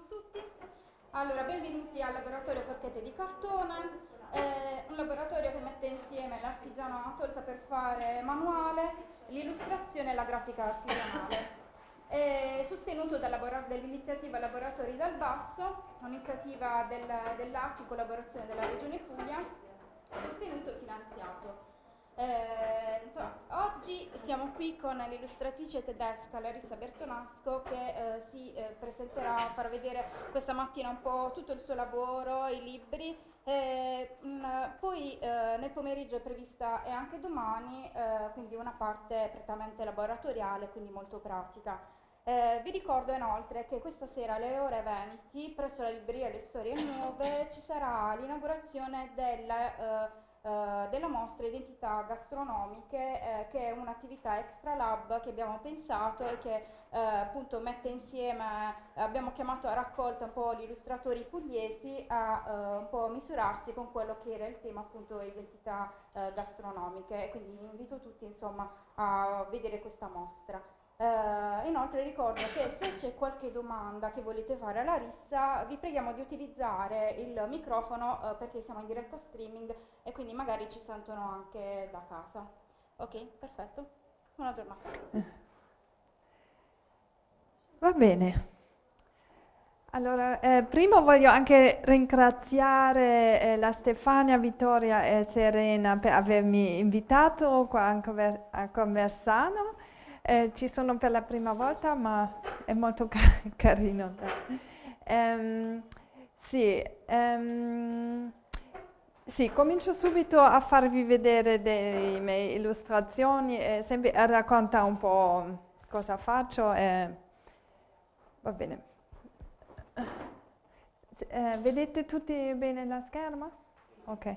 tutti. Allora, benvenuti al laboratorio Forchette di Cartone, un laboratorio che mette insieme l'artigianato, il saper fare manuale, l'illustrazione e la grafica artigianale. È sostenuto dall'iniziativa Laboratori dal Basso, un'iniziativa dell'ACI in collaborazione della Regione Puglia, sostenuto e finanziato. Insomma, oggi siamo qui con l'illustratrice tedesca Larissa Bertonasco che si presenterà a far vedere questa mattina un po' tutto il suo lavoro, i libri. Poi nel pomeriggio è prevista e anche domani quindi una parte prettamente laboratoriale, quindi molto pratica. Vi ricordo inoltre che questa sera alle ore 20 presso la libreria Le Storie Nuove ci sarà l'inaugurazione della mostra Identità Gastronomiche, che è un'attività extra lab che abbiamo pensato e che appunto mette insieme, abbiamo chiamato a raccolta un po' gli illustratori pugliesi a un po' misurarsi con quello che era il tema appunto identità gastronomiche, e quindi invito tutti insomma a vedere questa mostra. Inoltre ricordo che se c'è qualche domanda che volete fare a Larissa, vi preghiamo di utilizzare il microfono perché siamo in diretta streaming e quindi magari ci sentono anche da casa. Ok, perfetto. Buona giornata. Va bene. Allora, prima voglio anche ringraziare la Stefania, Vittoria e Serena per avermi invitato qua a Conversano. Ci sono per la prima volta, ma è molto carino. Sì, comincio subito a farvi vedere le mie illustrazioni e sempre racconta un po' cosa faccio. Va bene. Vedete tutti bene la scherma? Ok.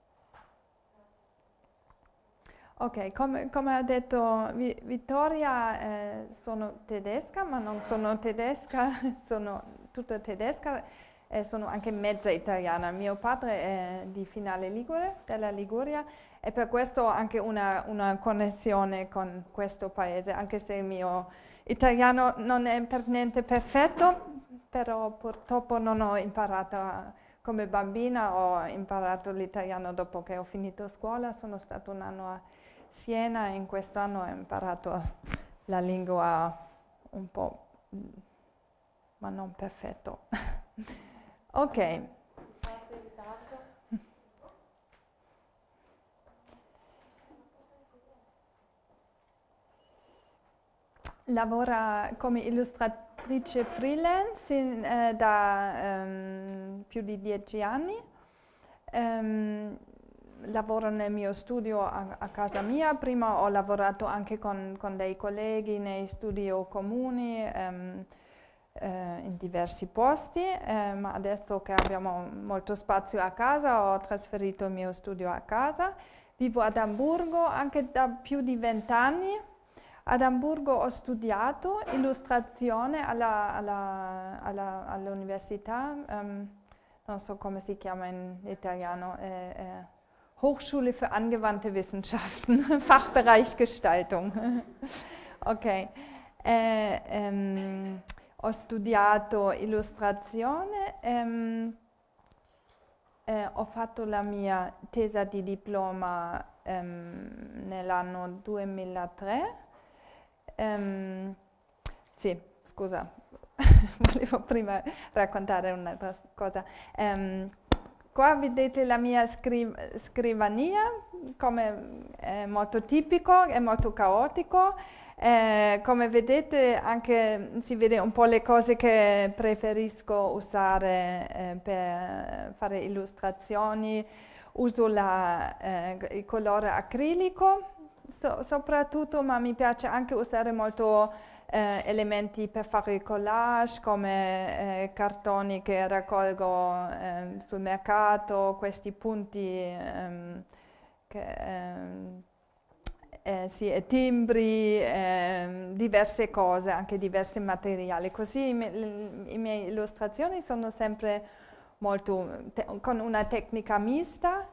Ok, come ha detto Vittoria, sono tedesca, ma non sono tedesca, sono tutta tedesca e sono anche mezza italiana. Mio padre è di Finale Ligure, della Liguria, e per questo ho anche una connessione con questo paese, anche se il mio italiano non è per niente perfetto, però purtroppo non ho imparato come bambina, ho imparato l'italiano dopo che ho finito scuola, sono stato un anno a Siena e in questo anno ho imparato la lingua un po', ma non perfetto. Ok. Lavora come illustratrice freelance da più di 10 anni. Lavoro nel mio studio a casa mia. Prima ho lavorato anche con dei colleghi nei studio comuni in diversi posti, ma adesso che abbiamo molto spazio a casa ho trasferito il mio studio a casa. Vivo ad Amburgo anche da più di 20 anni. Ad Amburgo ho studiato illustrazione all'università, non so come si chiama in italiano, Hochschule für angewandte Wissenschaften, Fachbereich Gestaltung. Ok, ho studiato illustrazione, ho fatto la mia tesi di diploma nell'anno 2003. Sì, scusa, volevo prima raccontare un'altra cosa. Qua vedete la mia scrivania, come è molto tipico, è molto caotico. Come vedete anche si vede un po' le cose che preferisco usare per fare illustrazioni. Uso il colore acrilico soprattutto, ma mi piace anche usare molto elementi per fare il collage, come cartoni che raccolgo sul mercato, questi punti sì, timbri, diverse cose, anche diversi materiali. Così le mie illustrazioni sono sempre molto con una tecnica mista.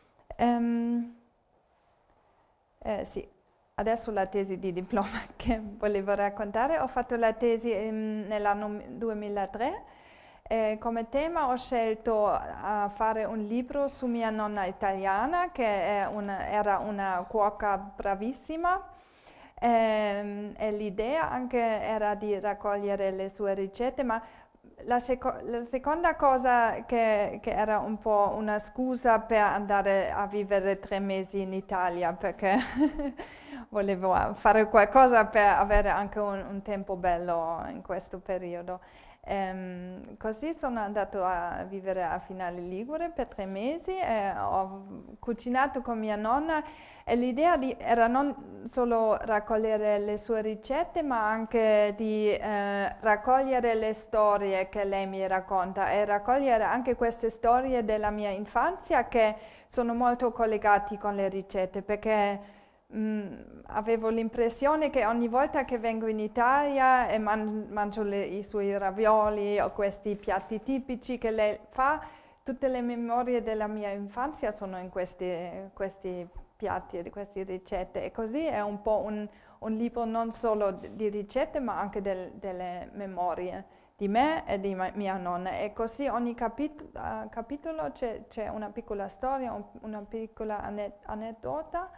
Sì, adesso la tesi di diploma che volevo raccontare. Ho fatto la tesi nell'anno 2003 Come tema ho scelto a fare un libro su mia nonna italiana, che era una cuoca bravissima. E l'idea anche era di raccogliere le sue ricette, ma la seconda cosa che era un po' una scusa per andare a vivere 3 mesi in Italia, perché volevo fare qualcosa per avere anche un tempo bello in questo periodo. Così sono andato a vivere a Finale Ligure per 3 mesi e ho cucinato con mia nonna e l'idea era non solo raccogliere le sue ricette, ma anche di raccogliere le storie che lei mi racconta e raccogliere anche queste storie della mia infanzia che sono molto collegate con le ricette, perché avevo l'impressione che ogni volta che vengo in Italia e mangio i suoi ravioli o questi piatti tipici che lei fa, tutte le memorie della mia infanzia sono in questi piatti e queste ricette, e così è un po' un libro non solo di ricette ma anche delle memorie di me e di mia nonna, e così ogni capitolo c'è una piccola storia, una piccola aneddota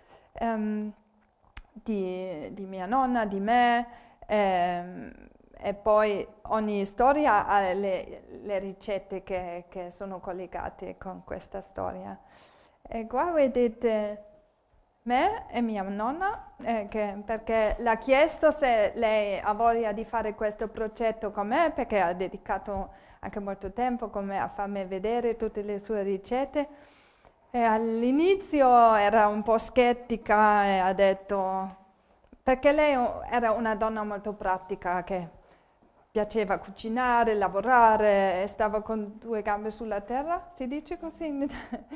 di mia nonna, di me, e poi ogni storia ha le ricette che sono collegate con questa storia. E qua vedete me e mia nonna, perché le ha chiesto se lei ha voglia di fare questo progetto con me, perché ha dedicato anche molto tempo con me a farmi vedere tutte le sue ricette. E all'inizio era un po' scettica e ha detto, perché lei era una donna molto pratica che piaceva cucinare, lavorare, e stava con 2 gambe sulla terra, si dice così?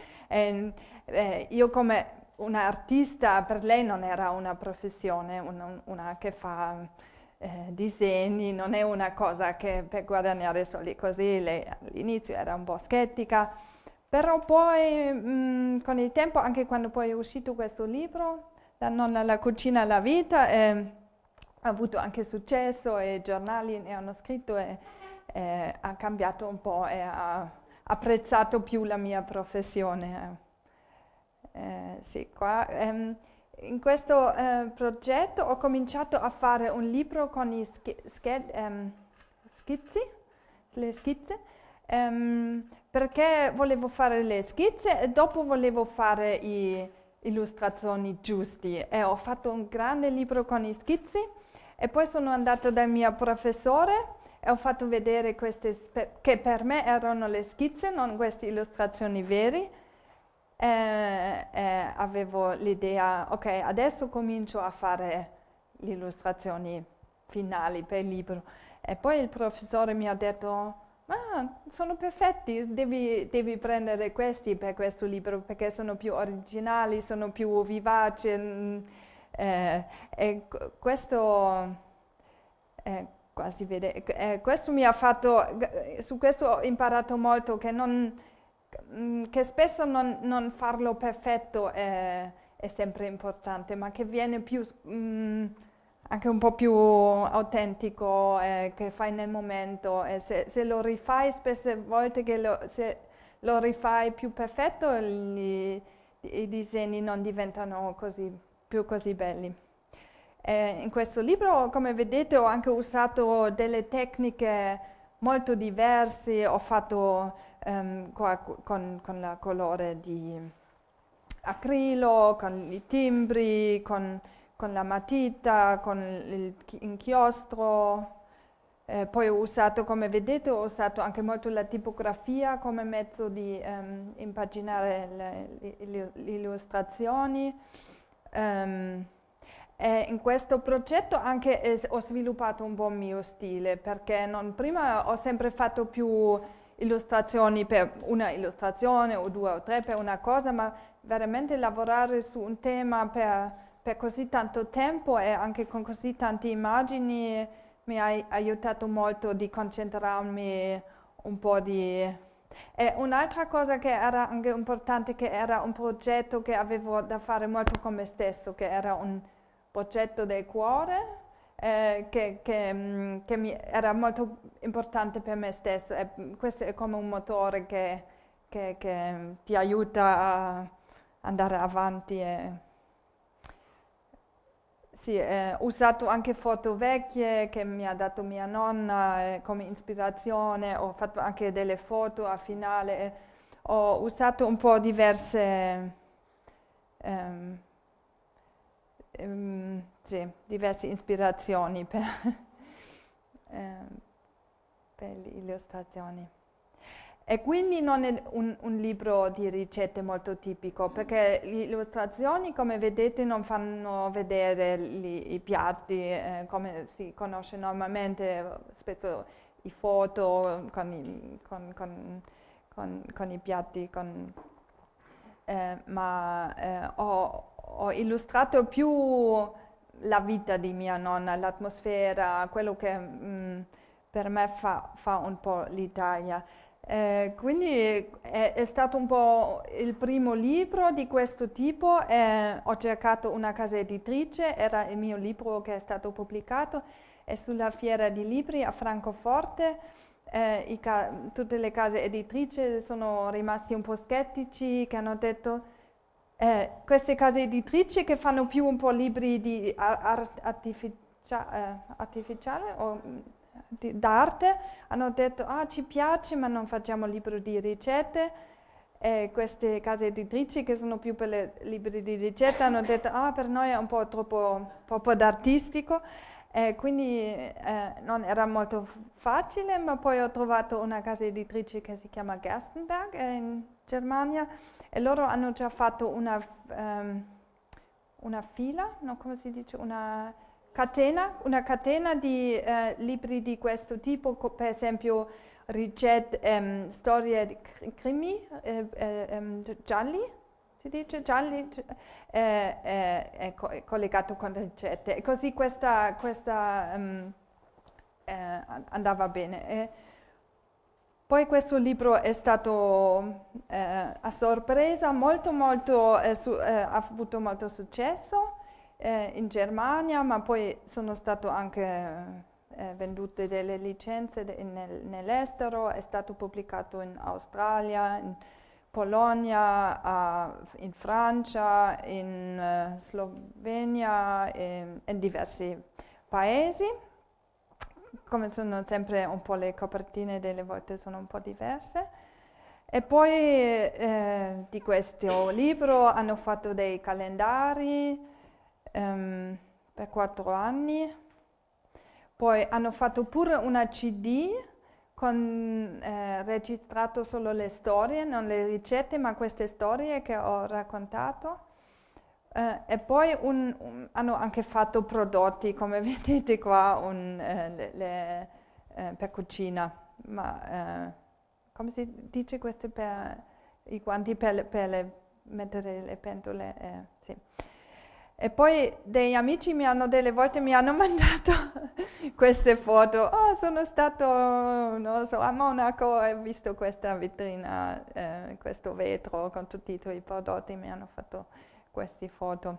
Io come un'artista, per lei non era una professione, una che fa disegni, non è una cosa che per guadagnare soldi così. Lei all'inizio era un po' scettica, però poi con il tempo, anche quando poi è uscito questo libro, La nonna, la cucina, la vita, ha avuto anche successo e i giornali ne hanno scritto e ha cambiato un po' e ha apprezzato più la mia professione. Sì, qua. In questo progetto ho cominciato a fare un libro con le schizze, perché volevo fare le schizze e dopo volevo fare le illustrazioni giusti, e ho fatto un grande libro con i schizzi e poi sono andato dal mio professore e ho fatto vedere queste che per me erano le schizze, non queste illustrazioni vere. Avevo l'idea, ok, adesso comincio a fare le illustrazioni finali per il libro, e poi il professore mi ha detto, sono perfetti, devi prendere questi per questo libro perché sono più originali, sono più vivaci, e questo qua si vede, questo mi ha fatto, su questo ho imparato molto, che spesso non farlo perfetto è sempre importante, ma che viene più anche un po' più autentico, che fai nel momento, e se lo rifai spesse volte, se lo rifai più perfetto, i disegni non diventano più così belli. In questo libro, come vedete, ho anche usato delle tecniche molto diverse, ho fatto qua con il colore di acrilo, con i timbri, con la matita, con l'inchiostro. Poi ho usato, come vedete, ho usato anche molto la tipografia come mezzo di impaginare le illustrazioni. In questo progetto anche ho sviluppato un po' il mio stile, perché prima ho sempre fatto più illustrazioni per una illustrazione o 2 o 3 per una cosa, ma veramente lavorare su un tema per così tanto tempo e anche con così tante immagini mi ha aiutato molto di concentrarmi un po' e un'altra cosa che era anche importante, che era un progetto che avevo da fare molto con me stesso, che era un progetto del cuore, che era molto importante per me stesso. E questo è come un motore che ti aiuta a andare avanti. Sì, ho usato anche foto vecchie che mi ha dato mia nonna come ispirazione, ho fatto anche delle foto a finale, ho usato un po' diverse diverse ispirazioni per le illustrazioni. E quindi non è un libro di ricette molto tipico, perché le illustrazioni, come vedete, non fanno vedere i piatti come si conosce normalmente, spesso i foto con i piatti, ma ho illustrato più la vita di mia nonna, l'atmosfera, quello che per me fa un po' l'Italia. Quindi è stato un po' il primo libro di questo tipo. Ho cercato una casa editrice, era il mio libro che è stato pubblicato, e sulla fiera di libri a Francoforte tutte le case editrici sono rimasti un po' scettici, che hanno detto queste case editrici che fanno più un po' libri di artificiale o d'arte, hanno detto ci piace ma non facciamo libri di ricette. Queste case editrici che sono più per i libri di ricette hanno detto per noi è un po' troppo d'artistico. Quindi non era molto facile, ma poi ho trovato una casa editrice che si chiama Gerstenberg in Germania, e loro hanno già fatto una fila, no, come si dice, una catena di libri di questo tipo, per esempio ricette, storie di crimi, gialli, si dice gialli, è collegato con ricette, e così questa andava bene. Poi questo libro è stato a sorpresa, ha avuto molto successo in Germania, ma poi sono state anche vendute delle licenze nell'estero, è stato pubblicato in Australia, in Polonia, in Francia, in Slovenia, in diversi paesi. Come sono sempre un po' le copertine, delle volte sono un po' diverse. E poi di questo libro hanno fatto dei calendari per 4 anni, poi hanno fatto pure una CD con registrato solo le storie, non le ricette, ma queste storie che ho raccontato. E poi hanno anche fatto prodotti, come vedete qua, per cucina, ma come si dice questo per i guanti per mettere le pentole? Sì. E poi degli amici delle volte mi hanno mandato queste foto. Sono stato, non so, a Monaco e ho visto questa vetrina, questo vetro con tutti i tuoi prodotti, mi hanno fatto queste foto.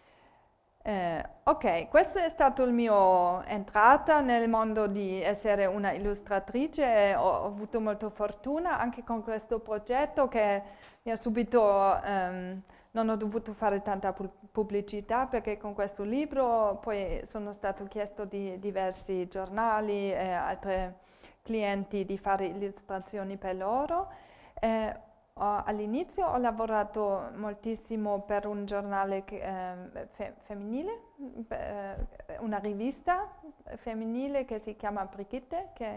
Ok, questo è stato il mio entrata nel mondo di essere una illustratrice, e ho avuto molta fortuna anche con questo progetto che mi ha subito, non ho dovuto fare tanta pubblicità, perché con questo libro poi sono stato chiesto di diversi giornali e altri clienti di fare illustrazioni per loro. All'inizio ho lavorato moltissimo per un giornale femminile, una rivista femminile che si chiama Brigitte, che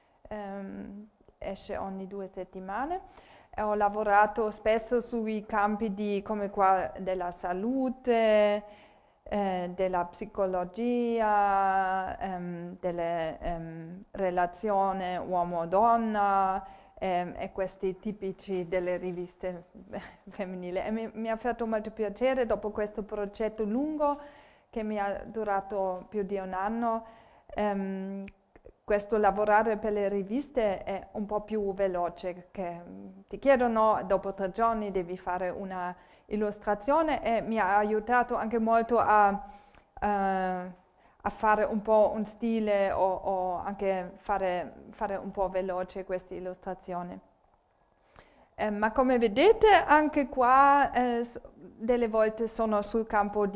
esce ogni 2 settimane. E ho lavorato spesso sui campi come qua della salute, della psicologia, delle relazioni uomo-donna, e questi tipici delle riviste femminili. E mi ha fatto molto piacere, dopo questo progetto lungo che mi ha durato più di un anno, questo lavorare per le riviste è un po' più veloce, che ti chiedono dopo 3 giorni devi fare una illustrazione, e mi ha aiutato anche molto a a fare un po' un stile o anche fare un po' veloce queste illustrazioni. Ma come vedete anche qua delle volte sono sul campo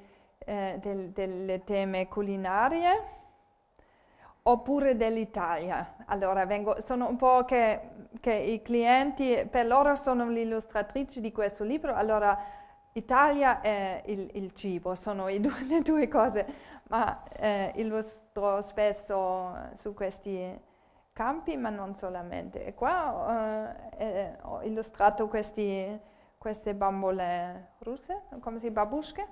delle teme culinarie oppure dell'Italia. Allora sono un po' che i clienti, per loro sono l'illustratrice di questo libro, allora Italia e il cibo sono le due cose, ma illustro spesso su questi campi, ma non solamente. E qua ho illustrato queste bambole russe, come si babushke.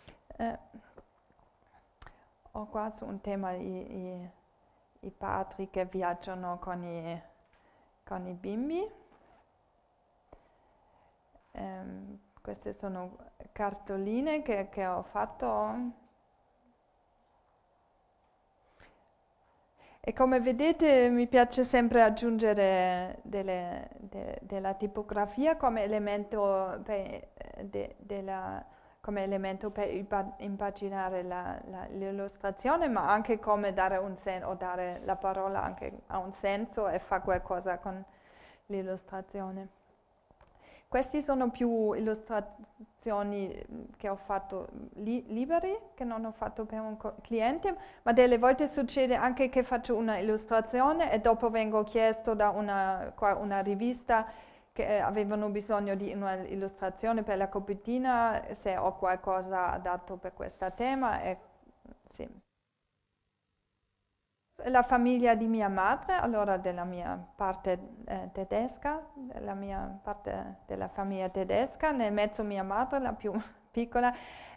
Ho qua su un tema i padri che viaggiano con i bimbi. Queste sono cartoline che ho fatto. E come vedete mi piace sempre aggiungere della tipografia come elemento per impaginare l'illustrazione, ma anche come dare un senso, o dare la parola anche a un senso e fa qualcosa con l'illustrazione. Questi sono più illustrazioni che ho fatto liberi, che non ho fatto per un cliente, ma delle volte succede anche che faccio una illustrazione e dopo vengo chiesto da una rivista che avevano bisogno di un'illustrazione per la copertina, se ho qualcosa adatto per questo tema. Sì. La famiglia di mia madre, allora della mia parte tedesca, della mia parte della famiglia tedesca, nel mezzo mia madre, la più piccola.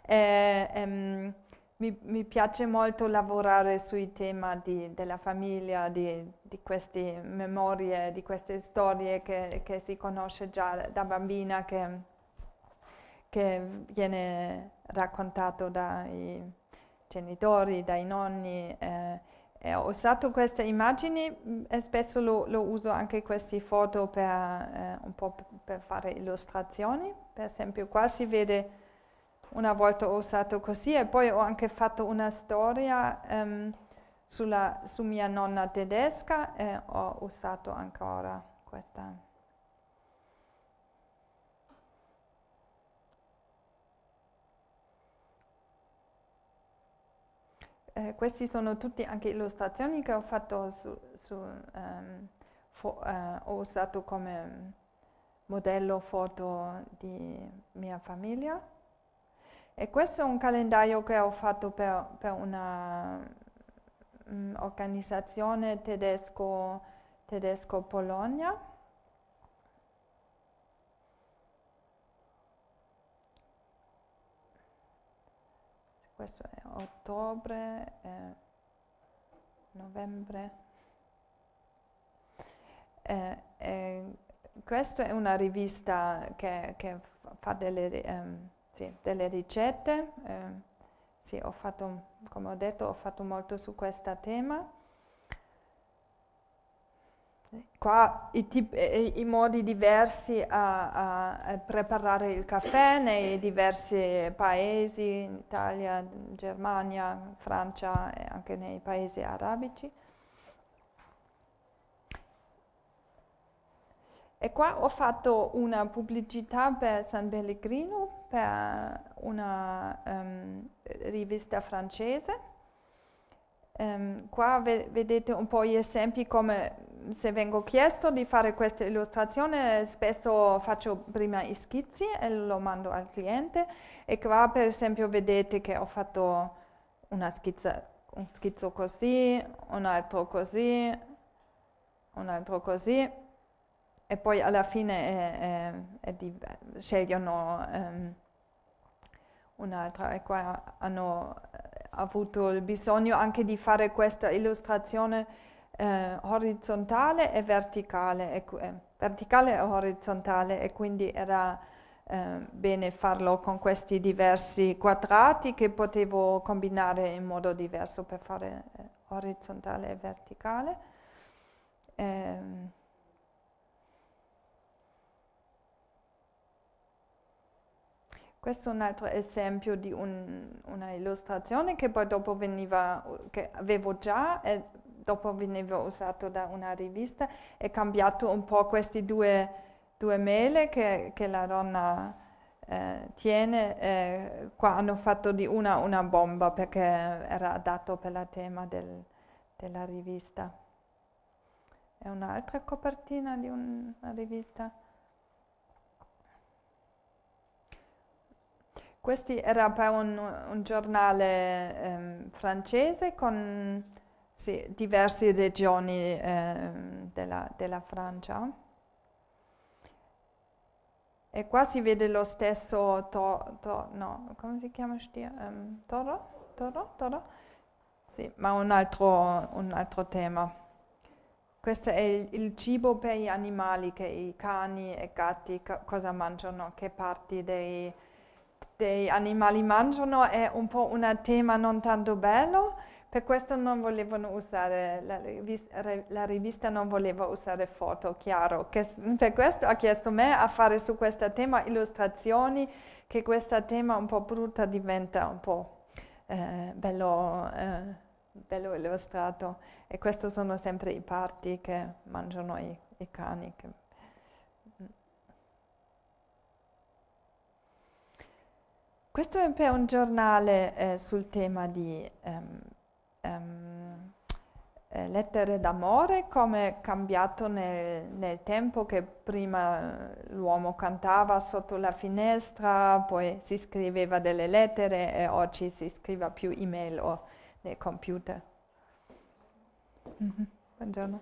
Mi piace molto lavorare sui temi della famiglia, di queste memorie, di queste storie che si conosce già da bambina, che viene raccontato dai genitori, dai nonni. Ho usato queste immagini e spesso lo uso anche queste foto per un po' per fare illustrazioni. Per esempio qua si vede, una volta ho usato così e poi ho anche fatto una storia su mia nonna tedesca e ho usato ancora questa. Questi sono tutte anche illustrazioni che ho fatto ho usato come modello foto di mia famiglia. E questo è un calendario che ho fatto per una organizzazione tedesco-Polonia. Questo è ottobre, novembre. Questa è una rivista che fa delle ricette. Sì, come ho detto, ho fatto molto su questo tema. Qua i modi diversi a preparare il caffè nei diversi paesi, in Italia, Germania, Francia e anche nei paesi arabici. E qua ho fatto una pubblicità per San Pellegrino, per una rivista francese. Qua vedete un po' gli esempi, come se vengo chiesto di fare questa illustrazione, spesso faccio prima i schizzi e lo mando al cliente. E qua per esempio vedete che ho fatto un schizzo così, un altro così, un altro così. E poi alla fine scegliono un'altra, e qua hanno avuto il bisogno anche di fare questa illustrazione orizzontale e verticale, verticale e orizzontale, e quindi era bene farlo con questi diversi quadrati che potevo combinare in modo diverso per fare orizzontale e verticale. Questo è un altro esempio di una illustrazione che poi dopo che avevo già e dopo veniva usato da una rivista e cambiato un po' questi due mele che la donna tiene. Qua hanno fatto di una bomba perché era adatto per il tema della rivista. È un'altra copertina di una rivista. Questo era per un giornale francese con diverse regioni della Francia. E qua si vede lo stesso no, come si chiama? Toro? Sì, ma un altro tema. Questo è il cibo per gli animali, che i cani e i gatti cosa mangiano, che parti dei animali mangiano. È un po' un tema non tanto bello, per questo non volevano usare, la rivista non voleva usare foto, chiaro. Per questo ha chiesto me a fare su questo tema illustrazioni, che questo tema un po' brutto diventa un po' bello illustrato. E questi sono sempre i parti che mangiano i cani. Questo è per un giornale sul tema di lettere d'amore, come è cambiato nel tempo, che prima l'uomo cantava sotto la finestra, poi si scriveva delle lettere e oggi si scrive più email o nel computer. Buongiorno.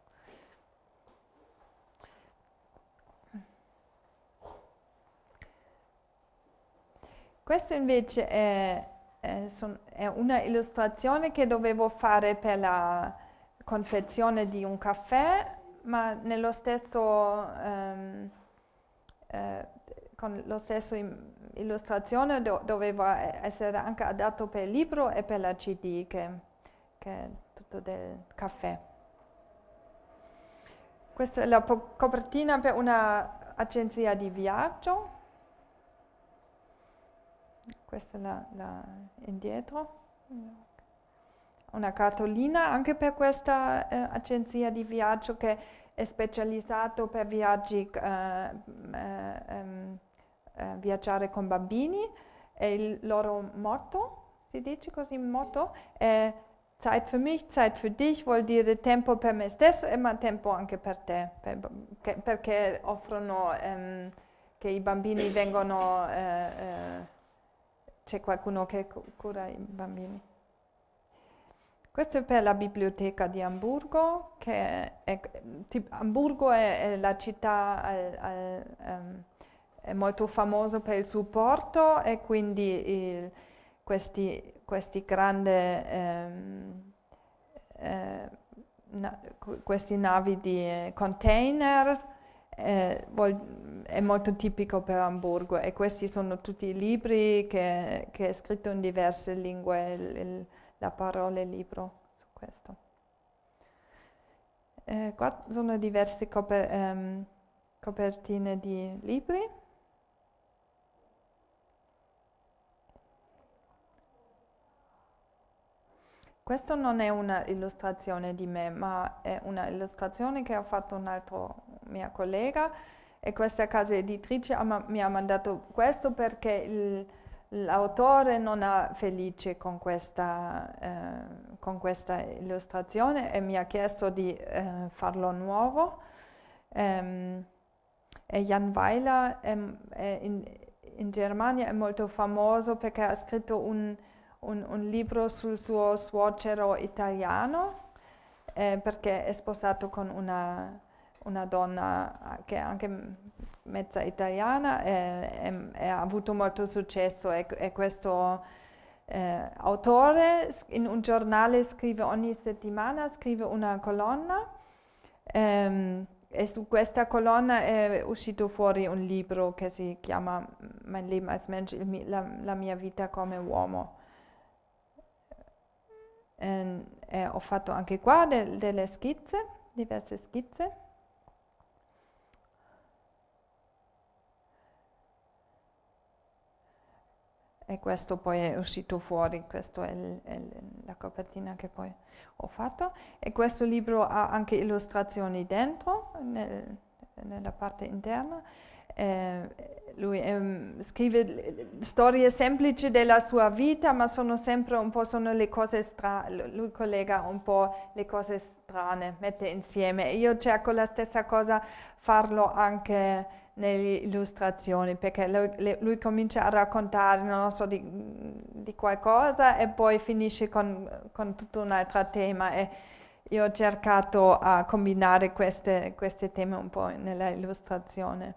Questa invece è una illustrazione che dovevo fare per la confezione di un caffè, ma nello stesso, con lo stesso illustrazione doveva essere anche adatto per il libro e per la CD, che è tutto del caffè. Questa è la copertina per un'agenzia di viaggio. Questa è la indietro. Una cartolina anche per questa agenzia di viaggio che è specializzato per viaggi, viaggiare con bambini. E il loro motto, si dice così, motto, è Zeit für mich, Zeit für dich, vuol dire tempo per me stesso ma tempo anche per te, perché offrono che i bambini vengono, c'è qualcuno che cura i bambini. Questo è per la biblioteca di Amburgo, Amburgo è la città è molto famosa per il supporto e quindi questi grandi questi navi di container è molto tipico per Amburgo, e questi sono tutti i libri che è scritto in diverse lingue, la parola libro su questo. Qua sono diverse copertine di libri. Questo non è una illustrazione di me, ma è una illustrazione che ha fatto un altro mia collega, e questa casa editrice mi ha mandato questo perché l'autore non è felice con questa illustrazione e mi ha chiesto di farlo nuovo. E Jan Weiler in Germania è molto famoso perché ha scritto un libro sul suo suocero italiano, perché è sposato con una donna che è anche mezza italiana e ha avuto molto successo, e questo autore in un giornale scrive ogni settimana, scrive una colonna, e su questa colonna è uscito fuori un libro che si chiama Mein Leben als Mensch, la mia vita come uomo. Ho fatto anche qua delle schizze, diverse schizze. e questo poi è uscito fuori, questa è la copertina che poi ho fatto. E questo libro ha anche illustrazioni dentro, nella parte interna. Lui scrive storie semplici della sua vita, ma sono sempre un po' sono le cose strane, lui collega un po' le cose strane, mette insieme. Io cerco la stessa cosa, farlo anche nelle illustrazioni, perché lui comincia a raccontare, non so, di qualcosa e poi finisce con tutto un altro tema. E io ho cercato a combinare queste temi un po' nella illustrazione.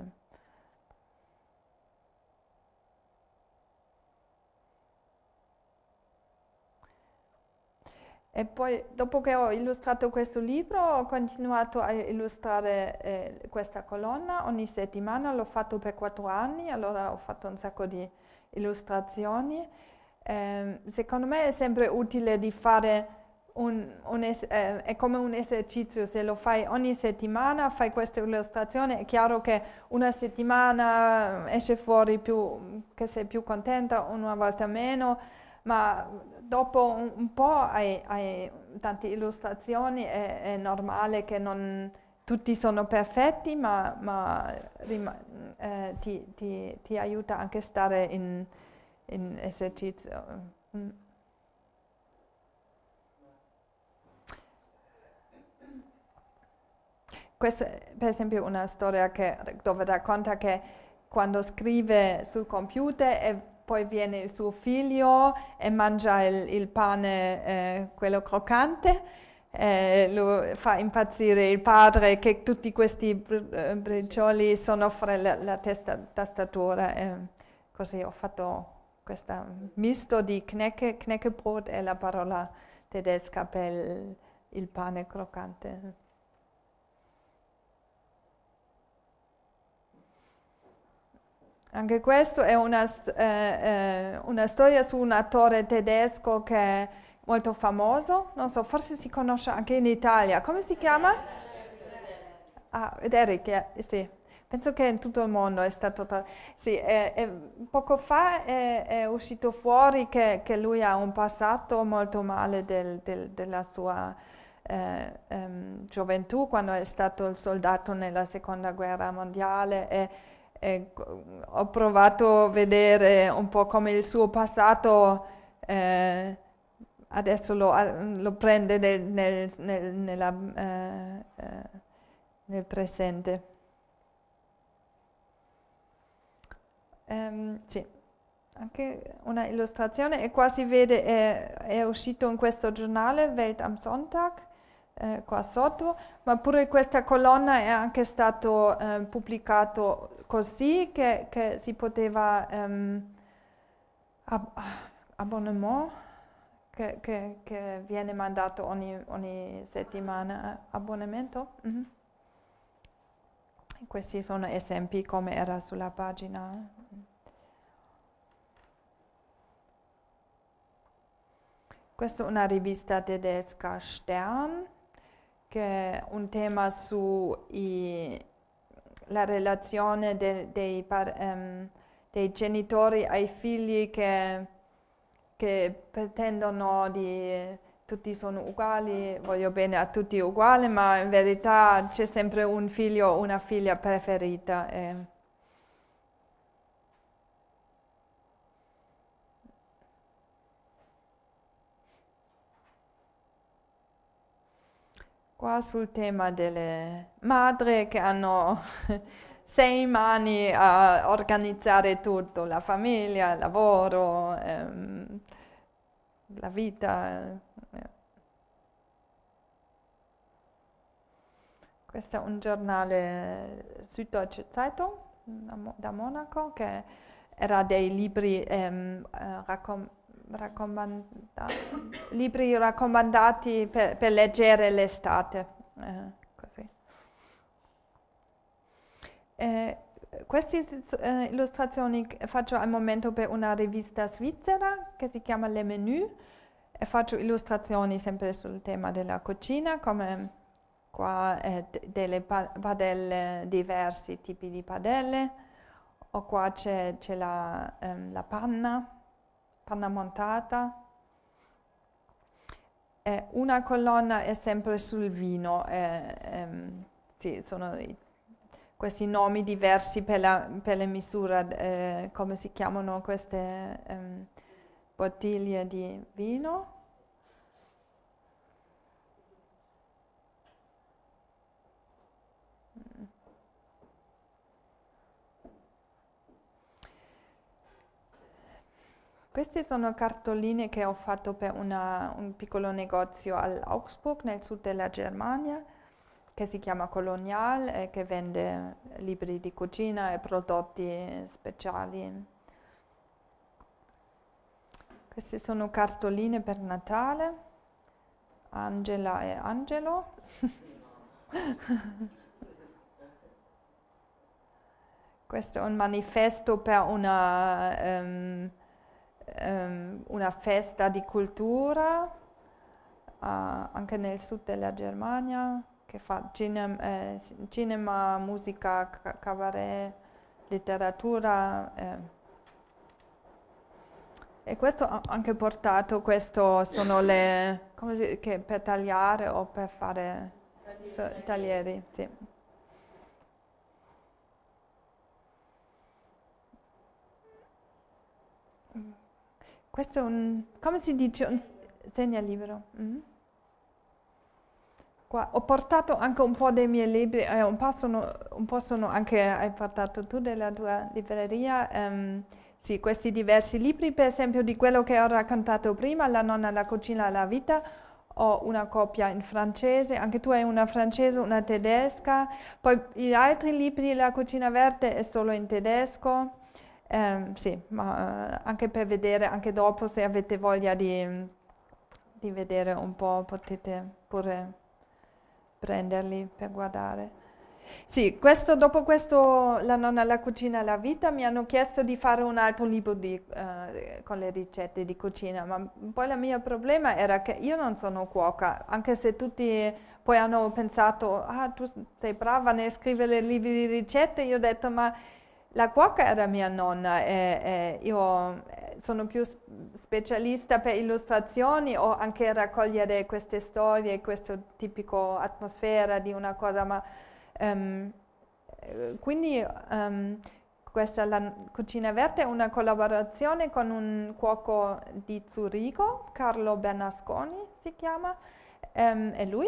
E poi, dopo che ho illustrato questo libro, ho continuato a illustrare questa colonna ogni settimana. L'ho fatto per 4 anni, allora ho fatto un sacco di illustrazioni. Secondo me è sempre utile di fare è come un esercizio, se lo fai ogni settimana, fai questa illustrazione, è chiaro che una settimana esce fuori che sei più contenta, una volta meno, ma dopo un po' hai tante illustrazioni, è normale che non tutti sono perfetti, ma ti aiuta anche a stare in esercizio. Questa è per esempio una storia dove racconta che quando scrive sul computer e poi viene il suo figlio e mangia il pane, quello croccante, lo fa impazzire il padre che tutti questi bricioli sono fra la tastatura. Così ho fatto questo misto di Knäckebrot e la parola tedesca per il pane croccante. Anche questo è una storia su un attore tedesco che è molto famoso, non so, forse si conosce anche in Italia. Come si chiama? Ah, Derek, sì. Penso che in tutto il mondo è stato... Sì, poco fa è uscito fuori che lui ha un passato molto male della sua gioventù, quando è stato il soldato nella Seconda Guerra Mondiale. Ho provato a vedere un po' come il suo passato adesso lo prende nel presente. Sì, anche una illustrazione e qua si vede, è uscito in questo giornale, Welt am Sonntag, qua sotto, ma pure questa colonna è anche stato pubblicato così che si poteva abbonnement che viene mandato ogni settimana, abbonamento. Mm-hmm. Questi sono esempi come era sulla pagina. Questa è una rivista tedesca, Stern, che è un tema sulla relazione dei genitori ai figli che pretendono di tutti sono uguali, voglio bene a tutti uguali, ma in verità c'è sempre un figlio o una figlia preferita. Qua sul tema delle madri che hanno 6 mani a organizzare tutto, la famiglia, il lavoro, la vita. Questo è un giornale, Süddeutsche Zeitung, da Monaco, che era dei libri libri raccomandati per leggere l'estate. Così. Queste illustrazioni faccio al momento per una rivista svizzera che si chiama Le Menu e faccio illustrazioni sempre sul tema della cucina, come qua delle padelle, diversi tipi di padelle, o qua c'è la panna montata. Una colonna è sempre sul vino, sì, sono questi nomi diversi per la misura, come si chiamano queste bottiglie di vino. Queste sono cartoline che ho fatto per un piccolo negozio all'Augsburg, nel sud della Germania, che si chiama Colonial e che vende libri di cucina e prodotti speciali. Queste sono cartoline per Natale, Angela e Angelo. Questo è un manifesto per una festa di cultura, anche nel sud della Germania, che fa cinema, musica, cabaret, letteratura. E questo ho anche portato, questo sono che per tagliare o per fare taglieri, sì. Questo è come si dice, un segnalibro. Qua ho portato anche un po' dei miei libri, un po' sono anche, hai portato tu della tua libreria. Sì, questi diversi libri, per esempio di quello che ho raccontato prima, La nonna, la cucina, la vita, ho una copia in francese, anche tu hai una francese, una tedesca, poi gli altri libri, La cucina verde è solo in tedesco. Sì, ma anche per vedere, anche dopo, se avete voglia di vedere un po', potete pure prenderli per guardare. Sì, dopo questo, La nonna, la cucina, la vita, mi hanno chiesto di fare un altro libro con le ricette di cucina, ma poi il mio problema era che io non sono cuoca, anche se tutti poi hanno pensato, tu sei brava nel scrivere libri di ricette, io ho detto, ma la cuoca era mia nonna e io sono più specialista per illustrazioni o anche raccogliere queste storie, questa tipico atmosfera di una cosa, ma quindi questa La cucina verde è una collaborazione con un cuoco di Zurigo, Carlo Bernasconi si chiama, è lui.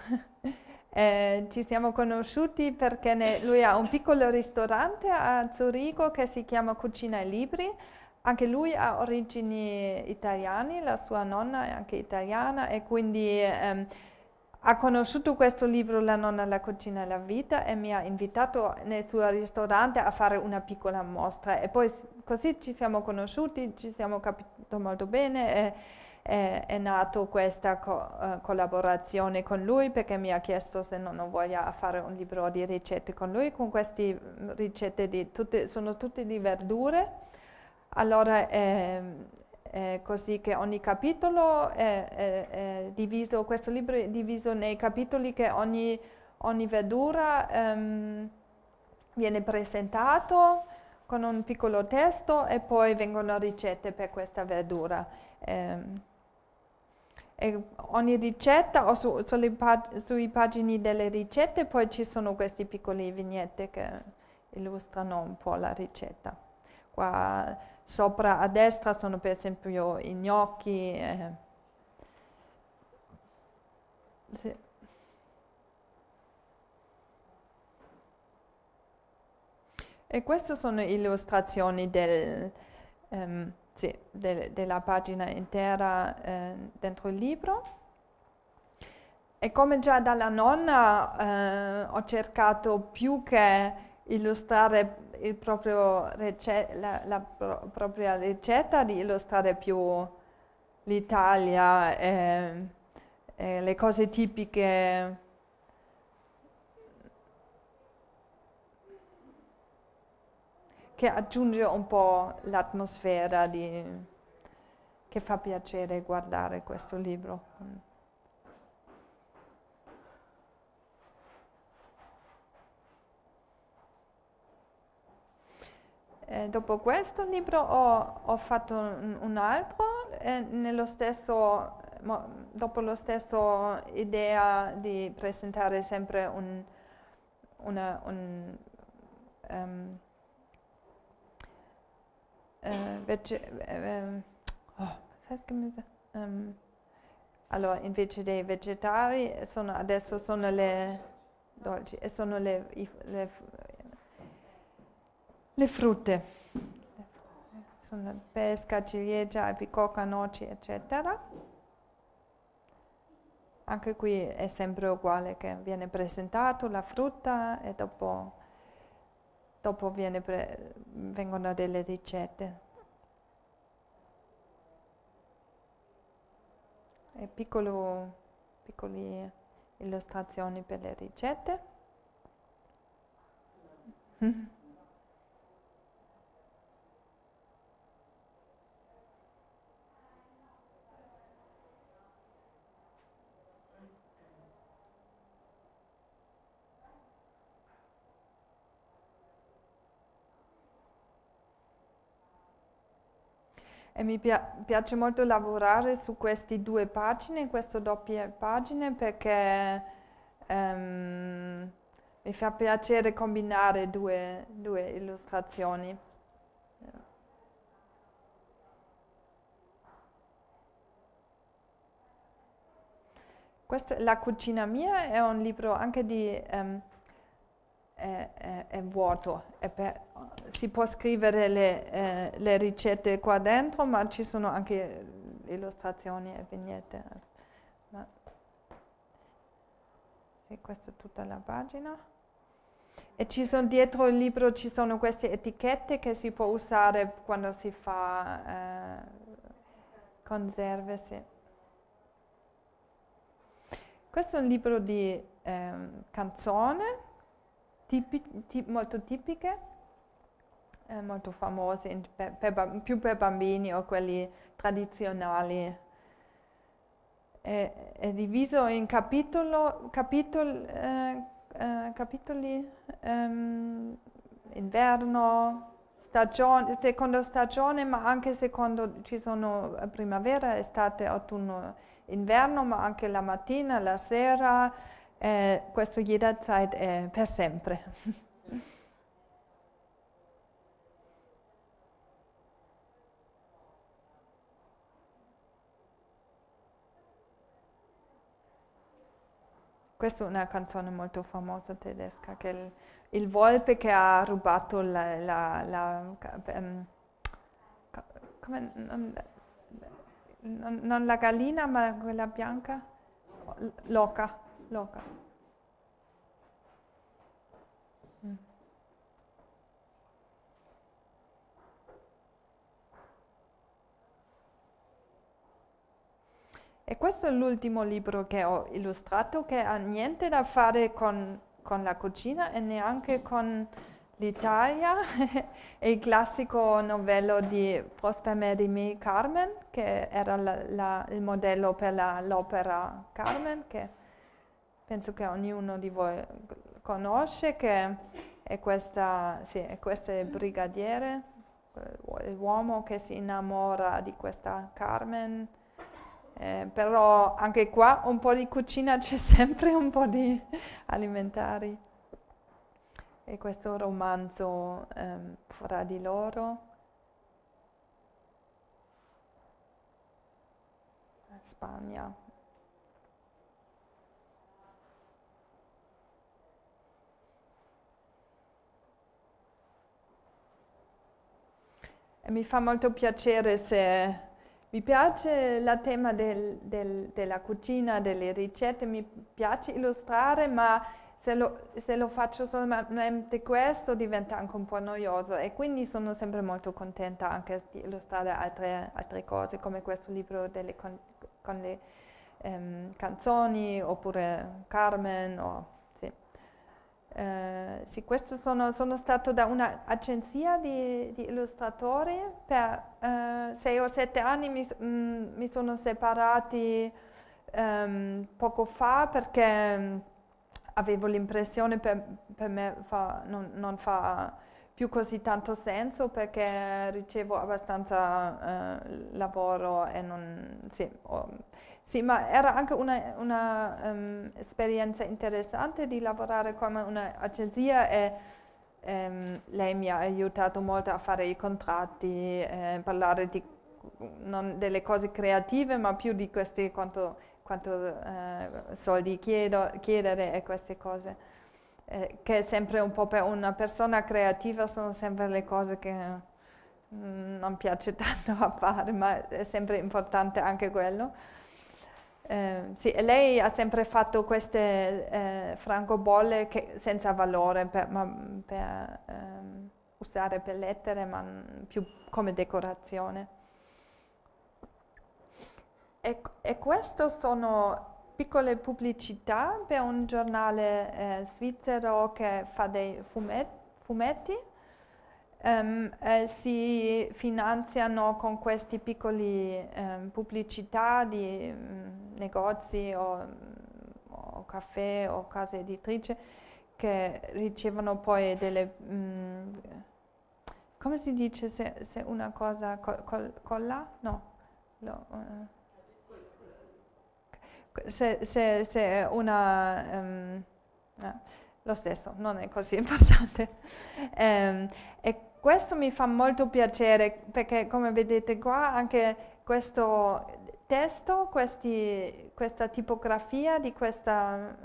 Ci siamo conosciuti perché lui ha un piccolo ristorante a Zurigo che si chiama Cucina e Libri. Anche lui ha origini italiane, la sua nonna è anche italiana e quindi ha conosciuto questo libro La nonna, la cucina e la vita e mi ha invitato nel suo ristorante a fare una piccola mostra e poi così ci siamo conosciuti, ci siamo capito molto bene e è nato questa collaborazione con lui perché mi ha chiesto se non ho voglia a fare un libro di ricette con lui, con queste ricette sono tutte di verdure. Allora è così che ogni capitolo è diviso, questo libro è diviso nei capitoli che ogni verdura viene presentato con un piccolo testo e poi vengono ricette per questa verdura. E ogni ricetta o sui pagine delle ricette poi ci sono queste piccole vignette che illustrano un po' la ricetta. Qua sopra a destra sono per esempio i gnocchi. Sì. E queste sono illustrazioni della pagina intera dentro il libro. E come già dalla nonna ho cercato più che illustrare la propria ricetta, di illustrare più l'Italia e le cose tipiche. Che aggiunge un po' l'atmosfera che fa piacere guardare questo libro. Dopo questo libro ho fatto un altro, dopo lo stesso idea di presentare sempre heißt Gemüse? Allora, invece dei vegetali, adesso sono le dolci e sono le frutte. Sono pesca, ciliegia, albicocca, noci, eccetera. Anche qui è sempre uguale, che viene presentato la frutta e dopo vengono delle ricette. E piccole illustrazioni per le ricette. E mi piace molto lavorare su queste due pagine, queste doppie pagine, perché mi fa piacere combinare due illustrazioni. La cucina mia è un libro anche è vuoto, si può scrivere le ricette qua dentro, ma ci sono anche illustrazioni e vignette. Sì, questa è tutta la pagina. E dietro il libro ci sono queste etichette che si può usare quando si fa conserve. Sì. Questo è un libro di canzone, molto tipiche, molto famose, più per bambini o quelli tradizionali. È diviso in capitoli, inverno, seconda stagione, ma anche secondo, ci sono primavera, estate, autunno, inverno, ma anche la mattina, la sera, questo jederzeit è per sempre. Questa è una canzone molto famosa tedesca, che è il volpe che ha rubato non la gallina, ma quella bianca, l'oca. E questo è l'ultimo libro che ho illustrato, che ha niente da fare con la cucina e neanche con l'Italia. È il classico novello di Prosper Mérimée, Carmen, che era il modello per l'opera Carmen, che penso che ognuno di voi conosce, che è questo brigadiere, l'uomo che si innamora di questa Carmen. Però anche qua un po' di cucina c'è sempre, un po' di alimentari. E questo romanzo fra di loro. Spagna. E mi fa molto piacere se mi piace il tema della cucina, delle ricette, mi piace illustrare, ma se lo faccio solamente questo diventa anche un po' noioso e quindi sono sempre molto contenta anche di illustrare altre cose come questo libro con le canzoni oppure Carmen. Sì, questo sono stato da un'agenzia di illustratori, per 6 o 7 anni mi sono separati poco fa perché avevo l'impressione per me non fa più così tanto senso perché ricevo abbastanza lavoro e non... Sì, ma era anche una esperienza interessante di lavorare come un'agenzia e lei mi ha aiutato molto a fare i contratti, parlare non delle cose creative, ma più di questi quanto soldi chiedere e queste cose. Che è sempre un po' per una persona creativa sono sempre le cose che non piace tanto a fare, ma è sempre importante anche quello. Sì, e lei ha sempre fatto queste francobolle senza valore per usare per lettere, ma più come decorazione. E questo sono piccole pubblicità per un giornale svizzero che fa dei fumetti. Si finanziano con questi piccoli pubblicità di negozi o caffè o case editrici che ricevono poi delle... come si dice se una cosa colla? No. Se una... lo stesso, non è così importante. E questo mi fa molto piacere perché, come vedete qua, anche questo testo, questa tipografia di questa,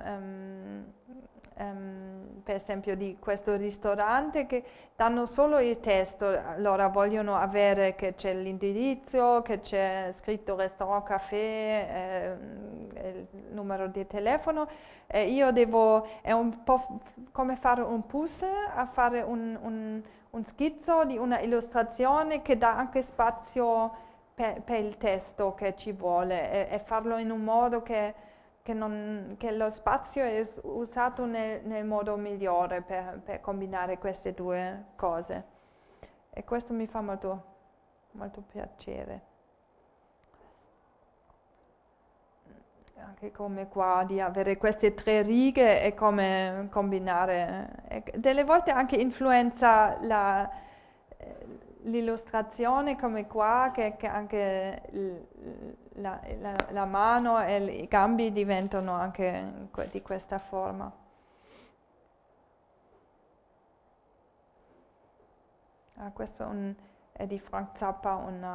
per esempio di questo ristorante, che danno solo il testo, allora vogliono avere che c'è l'indirizzo, che c'è scritto restaurant, caffè, il numero di telefono. Io è un po' come fare un puzzle, a fare un schizzo di una illustrazione che dà anche spazio per il testo che ci vuole e farlo in un modo che lo spazio è usato nel modo migliore per combinare queste due cose. E questo mi fa molto, molto piacere. Anche come qua di avere queste 3 righe e come combinare. Delle volte anche influenza l'illustrazione come qua, che anche la mano e i gambi diventano anche di questa forma. Questo è di Frank Zappa,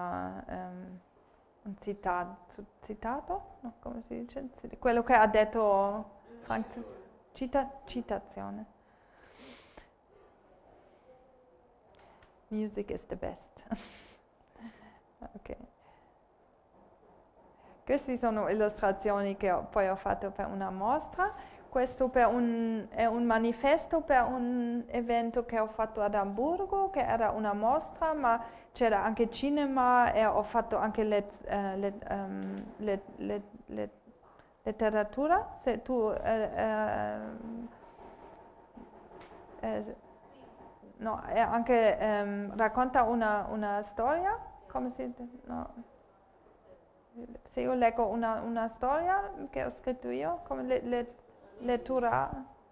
un citato? No, come si dice? Quello che ha detto Frank, citazione. Music is the best. Ok. Queste sono illustrazioni che poi ho fatto per una mostra. Questo è un manifesto per un evento che ho fatto ad Amburgo, che era una mostra, ma c'era anche cinema e ho fatto anche letteratura. Se tu no, anche racconta una storia, come si dice? No. Se io leggo una storia che ho scritto io, come lettura.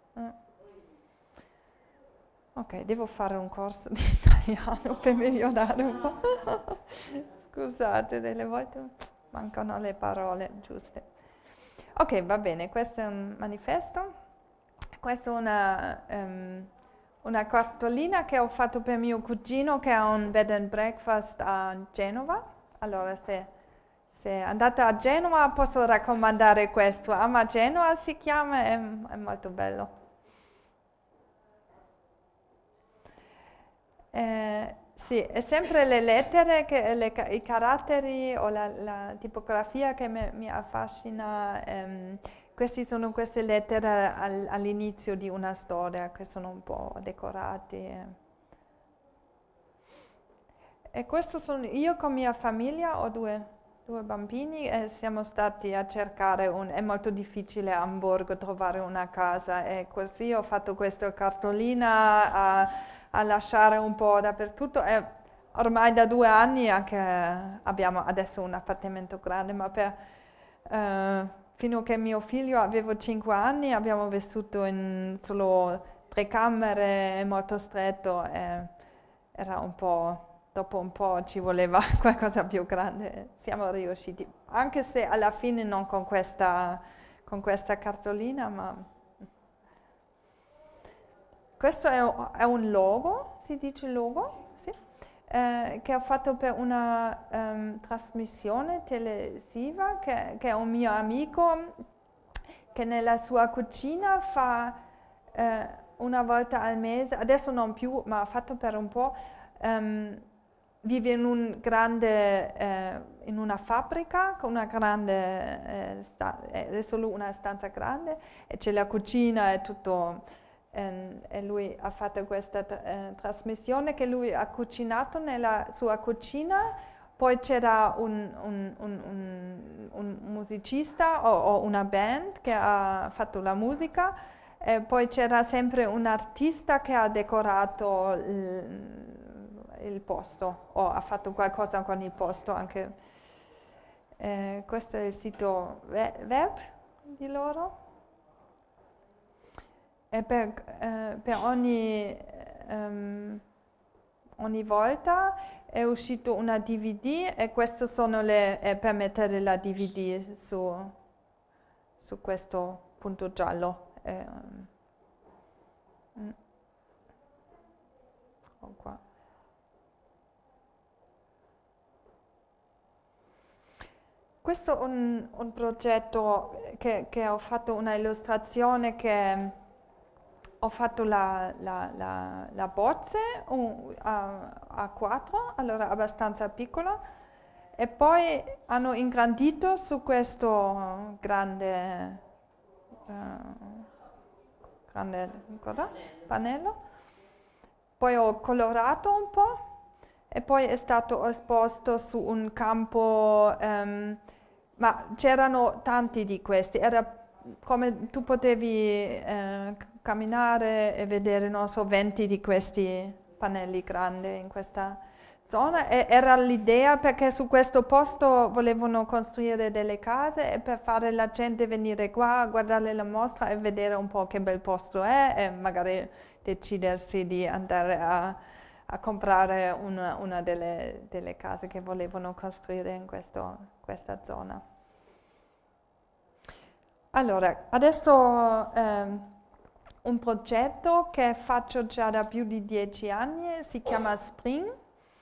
Ok, devo fare un corso di italiano per migliorare un po'. Scusate, delle volte mancano le parole giuste. Ok, va bene, questo è un manifesto. Questa è una cartolina che ho fatto per mio cugino che ha un bed and breakfast a Genova. Allora, se andate a Genova posso raccomandare questo. Ama Genova si chiama, è molto bello. Sì, è sempre le lettere, i caratteri o la tipografia che mi affascina. Queste sono queste lettere all'inizio di una storia che sono un po' decorati. E questo sono io con mia famiglia, ho due bambini e siamo stati a cercare è molto difficile a Amburgo trovare una casa e così ho fatto questa cartolina a lasciare un po' dappertutto e ormai da 2 anni anche abbiamo adesso un appartamento grande, ma fino a che mio figlio aveva 5 anni abbiamo vissuto in solo 3 camere, è molto stretto, era un po', dopo un po' ci voleva qualcosa più grande, siamo riusciti, anche se alla fine non con questa cartolina, ma questo è un logo, si dice logo, sì, che ho fatto per una trasmissione televisiva che è un mio amico che nella sua cucina fa una volta al mese, adesso non più, ma ha fatto per un po', vive in una fabbrica con una grande, è solo una stanza grande e c'è la cucina e tutto, e lui ha fatto questa trasmissione che lui ha cucinato nella sua cucina, poi c'era un musicista o una band che ha fatto la musica e poi c'era sempre un artista che ha decorato il posto o ha fatto qualcosa con il posto anche. Questo è il sito web di loro e per ogni volta è uscito una DVD e queste sono per mettere la DVD su questo punto giallo. Qua. Questo è un progetto che ho fatto una illustrazione che ho fatto la bozze a 4, allora abbastanza piccola, e poi hanno ingrandito su questo grande cosa? Pannello. Poi ho colorato un po' e poi è stato esposto su un campo, ma c'erano tanti di questi, era come tu potevi camminare e vedere, non so, 20 di questi pannelli grandi in questa zona e era l'idea perché su questo posto volevano costruire delle case e per fare la gente venire qua a guardare la mostra e vedere un po' che bel posto è e magari decidersi di andare a comprare una delle case che volevano costruire in questa zona. Allora, adesso un progetto che faccio già da più di 10 anni, si chiama Spring,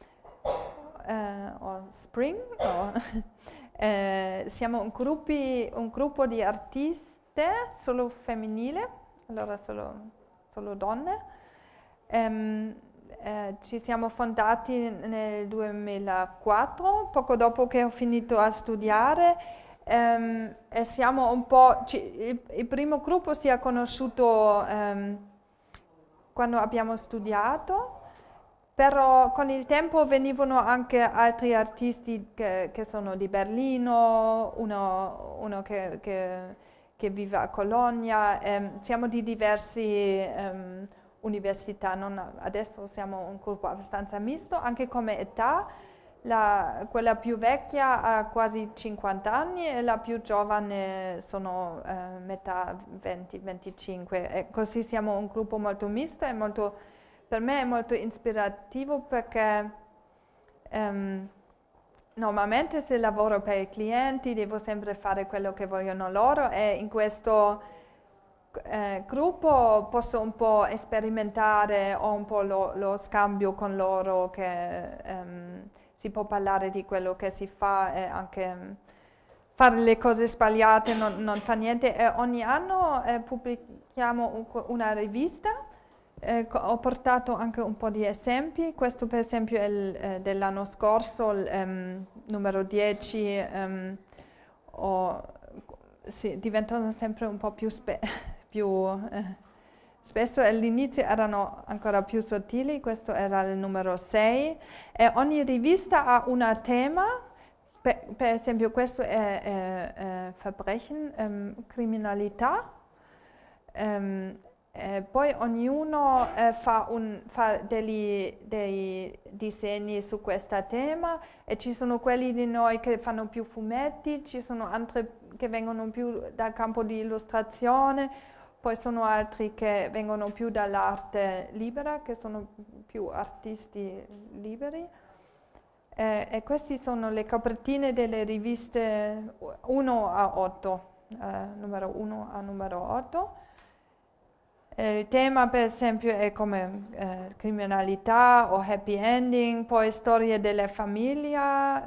siamo un gruppo di artiste, solo femminile, allora solo donne. Ci siamo fondati nel 2004, poco dopo che ho finito a studiare, e siamo un po', il primo gruppo si è conosciuto quando abbiamo studiato, però con il tempo venivano anche altri artisti che sono di Berlino, uno che vive a Colonia, siamo di diverse università, adesso siamo un gruppo abbastanza misto, anche come età, quella più vecchia ha quasi 50 anni e la più giovane sono metà 20-25, e così siamo un gruppo molto misto e per me è molto ispirativo perché normalmente se lavoro per i clienti devo sempre fare quello che vogliono loro e in questo gruppo posso un po' sperimentare, ho un po' lo scambio con loro che si può parlare di quello che si fa e anche fare le cose sbagliate non fa niente. E ogni anno pubblichiamo una rivista. Ho portato anche un po' di esempi, questo per esempio è dell'anno scorso, il numero 10, sì, diventano sempre un po' più spesso, all'inizio erano ancora più sottili, questo era il numero 6, e ogni rivista ha un tema, per esempio questo è Verbrechen, criminalità. Poi ognuno fa dei disegni su questo tema e ci sono quelli di noi che fanno più fumetti, ci sono altri che vengono più dal campo di illustrazione, poi sono altri che vengono più dall'arte libera, che sono più artisti liberi. E queste sono le copertine delle riviste 1 a 8, numero 1 a numero 8. Il tema per esempio è come criminalità o happy ending, poi storie della famiglia,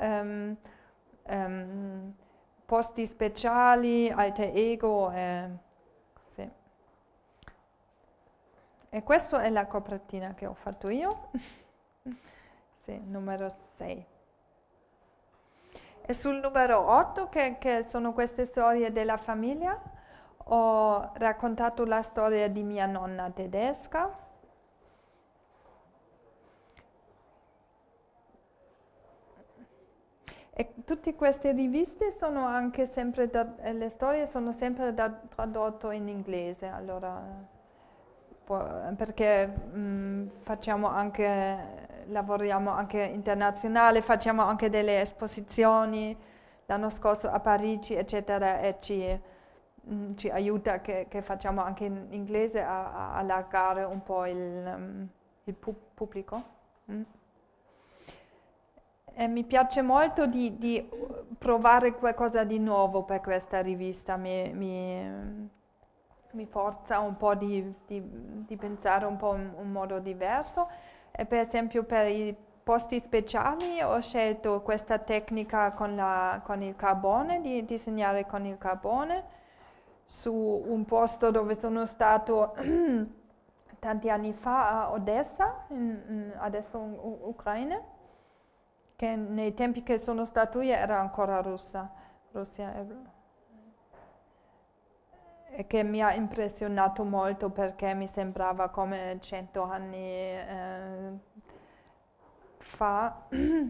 posti speciali, alter ego. Sì. E questa è la copertina che ho fatto io. Sì, numero 6. E sul numero 8, che sono queste storie della famiglia, ho raccontato la storia di mia nonna tedesca. E tutte queste riviste sono anche sempre, le storie sono sempre tradotte in inglese, allora perché facciamo anche, lavoriamo anche internazionale, facciamo anche delle esposizioni, l'anno scorso a Parigi, eccetera, e ci aiuta che facciamo anche in inglese a allargare un po' il pubblico. E mi piace molto di provare qualcosa di nuovo per questa rivista, mi forza un po' di pensare un po' in un modo diverso. E per esempio per i posti speciali ho scelto questa tecnica con il carbone, di disegnare con il carbone, su un posto dove sono stato tanti anni fa a Odessa, adesso in Ucraina, che nei tempi che sono stato io era ancora Russia. E che mi ha impressionato molto perché mi sembrava come 100 anni fa.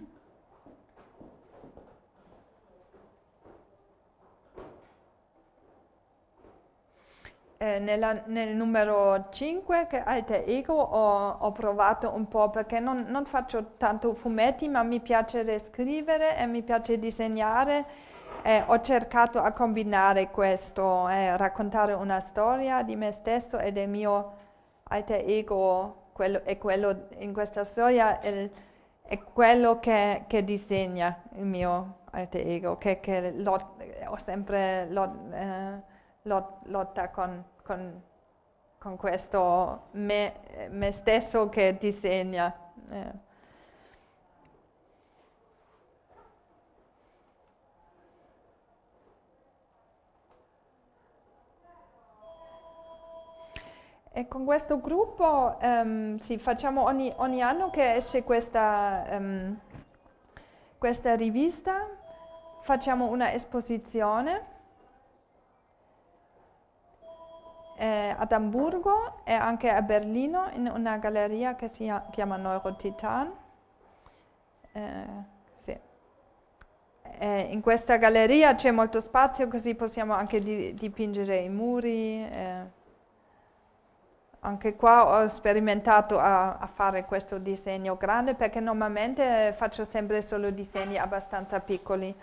Nel numero 5, che è alter ego, ho provato un po', perché non faccio tanto fumetti, ma mi piace scrivere e mi piace disegnare. Ho cercato a combinare questo, raccontare una storia di me stesso e del mio alter ego, quello in questa storia è quello che disegna il mio alter ego, che ho sempre lotta con questo me stesso che disegna. E con questo gruppo sì, facciamo ogni anno che esce questa rivista, facciamo una esposizione ad Amburgo e anche a Berlino in una galleria che si chiama Neurotitan. Sì. In questa galleria c'è molto spazio, così possiamo anche dipingere i muri. Anche qua ho sperimentato a fare questo disegno grande, perché normalmente faccio sempre solo disegni abbastanza piccoli.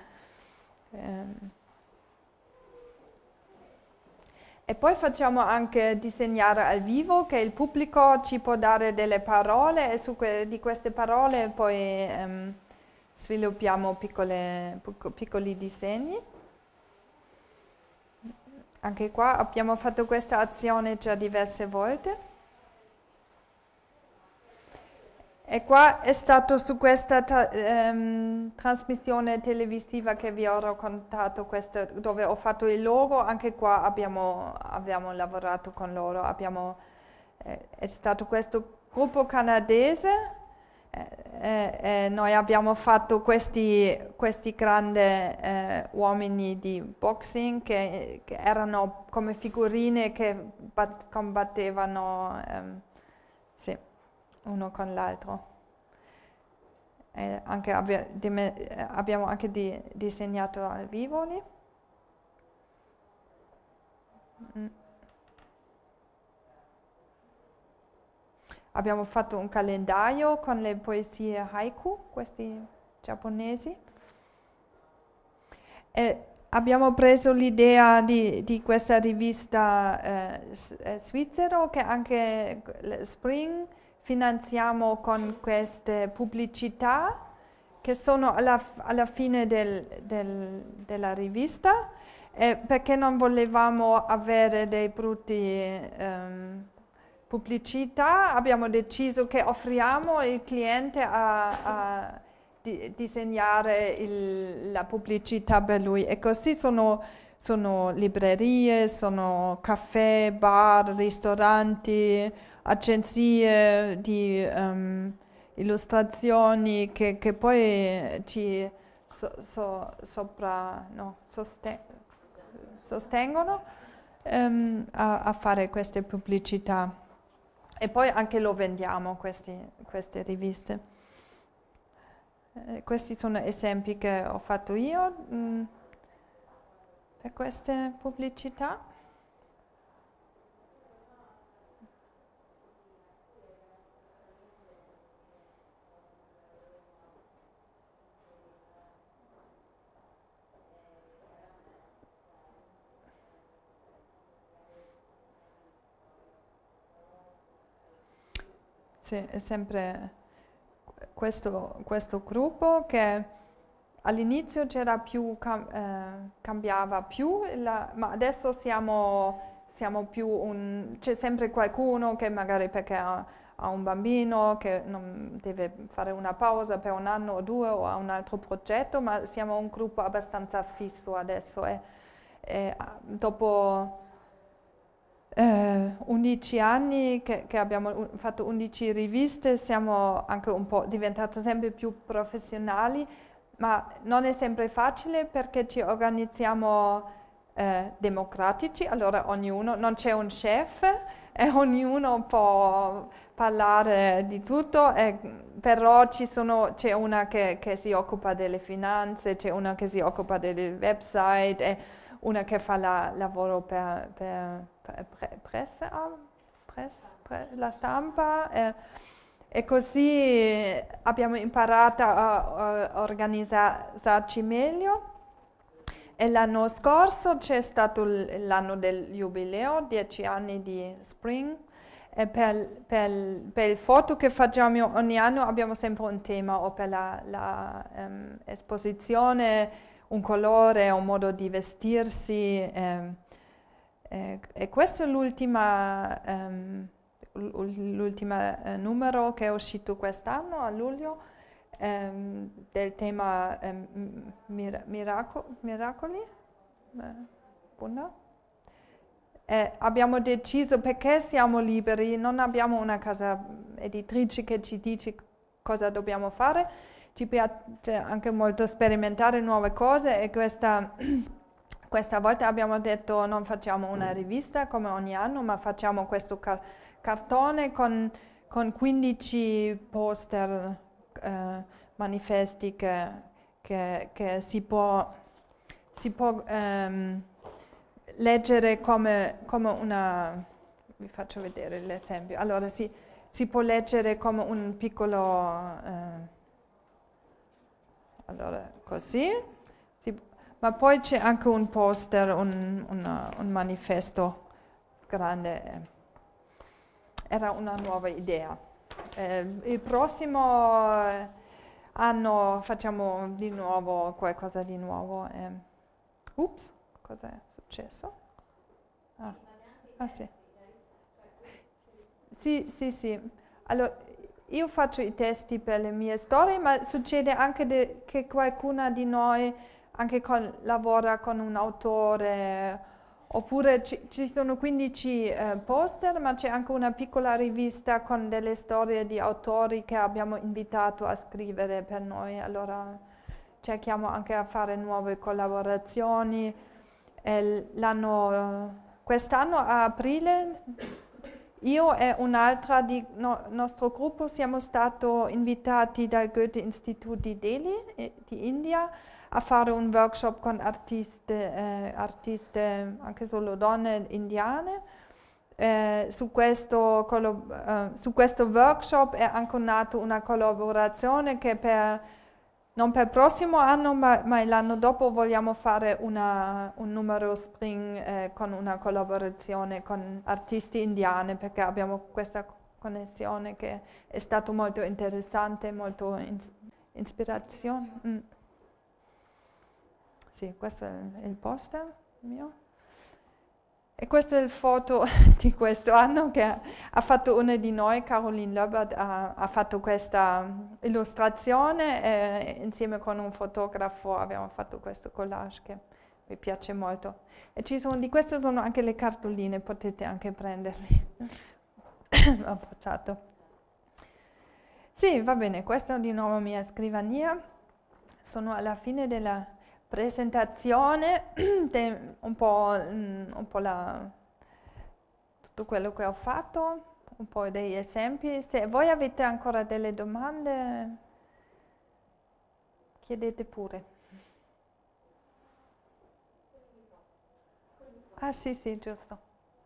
E poi facciamo anche disegnare al vivo, che il pubblico ci può dare delle parole e di queste parole poi sviluppiamo piccoli disegni. Anche qua abbiamo fatto questa azione già diverse volte. E qua è stato su questa trasmissione televisiva che vi ho raccontato, dove ho fatto il logo, anche qua abbiamo lavorato con loro. È stato questo gruppo canadese, noi abbiamo fatto questi grandi uomini di boxing che erano come figurine che combattevano sì, uno con l'altro. Abbiamo anche disegnato al vivo lì. Abbiamo fatto un calendario con le poesie haiku, questi giapponesi. E abbiamo preso l'idea di questa rivista svizzera che anche Spring finanziamo con queste pubblicità che sono alla fine della rivista, perché non volevamo avere dei brutti pubblicità, abbiamo deciso che offriamo al cliente a disegnare la pubblicità per lui, e così sono librerie, sono caffè, bar, ristoranti, agenzie di illustrazioni che poi ci sostengono a fare queste pubblicità, e poi anche lo vendiamo queste riviste. Questi sono esempi che ho fatto io per queste pubblicità. Sì, è sempre questo gruppo che all'inizio c'era più, cambiava più, ma adesso siamo più c'è sempre qualcuno che magari perché ha un bambino che non deve fare una pausa per 1 anno o 2 o ha un altro progetto, ma siamo un gruppo abbastanza fisso adesso, e dopo 11 anni che abbiamo fatto 11 riviste, siamo anche un po' diventati sempre più professionali, ma non è sempre facile perché ci organizziamo democratici, allora ognuno, non c'è un chef e ognuno può parlare di tutto, però c'è una che si occupa delle finanze, c'è una che si occupa del website e una che fa lavoro per la stampa, e così abbiamo imparato a organizzarci meglio. E l'anno scorso c'è stato l'anno del jubileo, 10 anni di Spring, e per il foto che facciamo ogni anno abbiamo sempre un tema, o per la esposizione un colore, un modo di vestirsi, e questo è l'ultima numero che è uscito quest'anno a luglio, del tema miracoli. Buona. Abbiamo deciso, perché siamo liberi, non abbiamo una casa editrice che ci dice cosa dobbiamo fare, ci piace anche molto sperimentare nuove cose, e questa volta abbiamo detto non facciamo una rivista come ogni anno, ma facciamo questo cartone con 15 poster, manifesti che si può leggere come una... Vi faccio vedere l'esempio. Allora si può leggere come un piccolo... allora così, ma poi c'è anche un poster, un manifesto grande. Era una nuova idea. Il prossimo anno facciamo di nuovo qualcosa di nuovo. Ups, cosa è successo? Sì. Sì. Allora, io faccio i testi per le mie storie, ma succede anche che qualcuna di noi anche lavora con un autore, oppure ci sono 15 poster, ma c'è anche una piccola rivista con delle storie di autori che abbiamo invitato a scrivere per noi, allora cerchiamo anche a fare nuove collaborazioni. Quest'anno a aprile io e un'altra di nostro gruppo siamo stati invitati dal Goethe-Institut di Delhi, di India, a fare un workshop con artiste, anche solo donne indiane. Su questo workshop è anche nata una collaborazione che non per il prossimo anno, ma l'anno dopo vogliamo fare un numero Spring con una collaborazione con artisti indiani, perché abbiamo questa connessione che è stato molto interessante, molto ispirazione. Sì, questo è il poster mio. E questa è il foto di questo anno che ha fatto una di noi, Caroline Löbert, ha fatto questa illustrazione e insieme con un fotografo abbiamo fatto questo collage che mi piace molto. E di queste sono anche le cartoline, potete anche prenderli. Ho portato. Sì, va bene, questa è di nuovo mia scrivania. Sono alla fine della presentazione, un po' tutto quello che ho fatto, un po' degli esempi. Se voi avete ancora delle domande, chiedete pure. Ah sì, sì, giusto.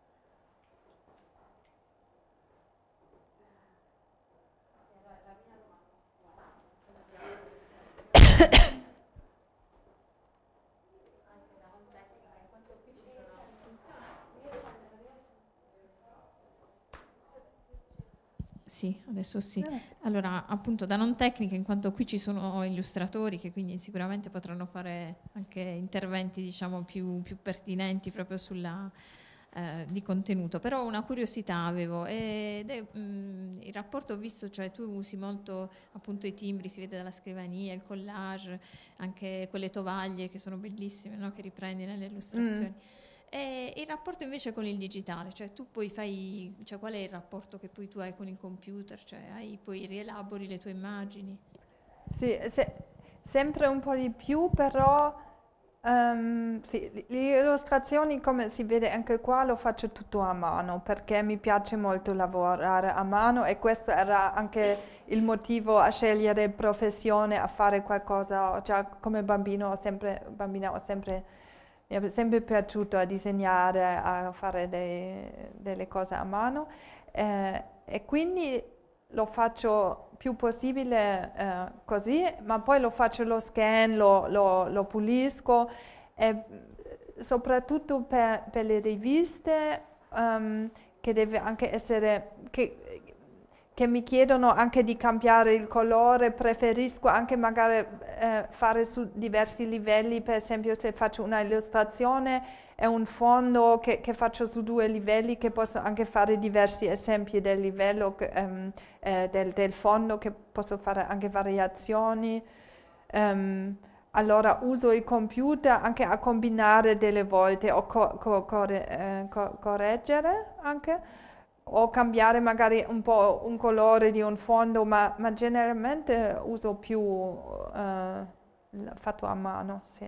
Sì, adesso sì. Allora, appunto, da non tecnica, in quanto qui ci sono illustratori che quindi sicuramente potranno fare anche interventi, diciamo, più pertinenti proprio sulla di contenuto, però una curiosità avevo ed è il rapporto ho visto, cioè tu usi molto appunto i timbri, si vede dalla scrivania, il collage, anche quelle tovaglie che sono bellissime, no? Che riprendi nelle illustrazioni. E il rapporto invece con il digitale, cioè tu poi cioè qual è il rapporto che poi tu hai con il computer, cioè poi rielabori le tue immagini? Sì, sempre un po' di più, però sì, le illustrazioni, come si vede anche qua, lo faccio tutto a mano, perché mi piace molto lavorare a mano e questo era anche il motivo a scegliere professione, a fare qualcosa. Già come bambina ho sempre mi è sempre piaciuto a disegnare, a fare delle cose a mano e quindi lo faccio più possibile così, ma poi lo faccio lo scan, lo pulisco e soprattutto per le riviste che deve anche essere, che mi chiedono anche di cambiare il colore, preferisco anche magari fare su diversi livelli, per esempio se faccio una illustrazione e un fondo che faccio su 2 livelli, che posso anche fare diversi esempi del livello del fondo, che posso fare anche variazioni. Allora uso il computer anche a combinare delle volte o correggere anche o cambiare magari un po' un colore di un fondo, ma generalmente uso più fatto a mano, sì.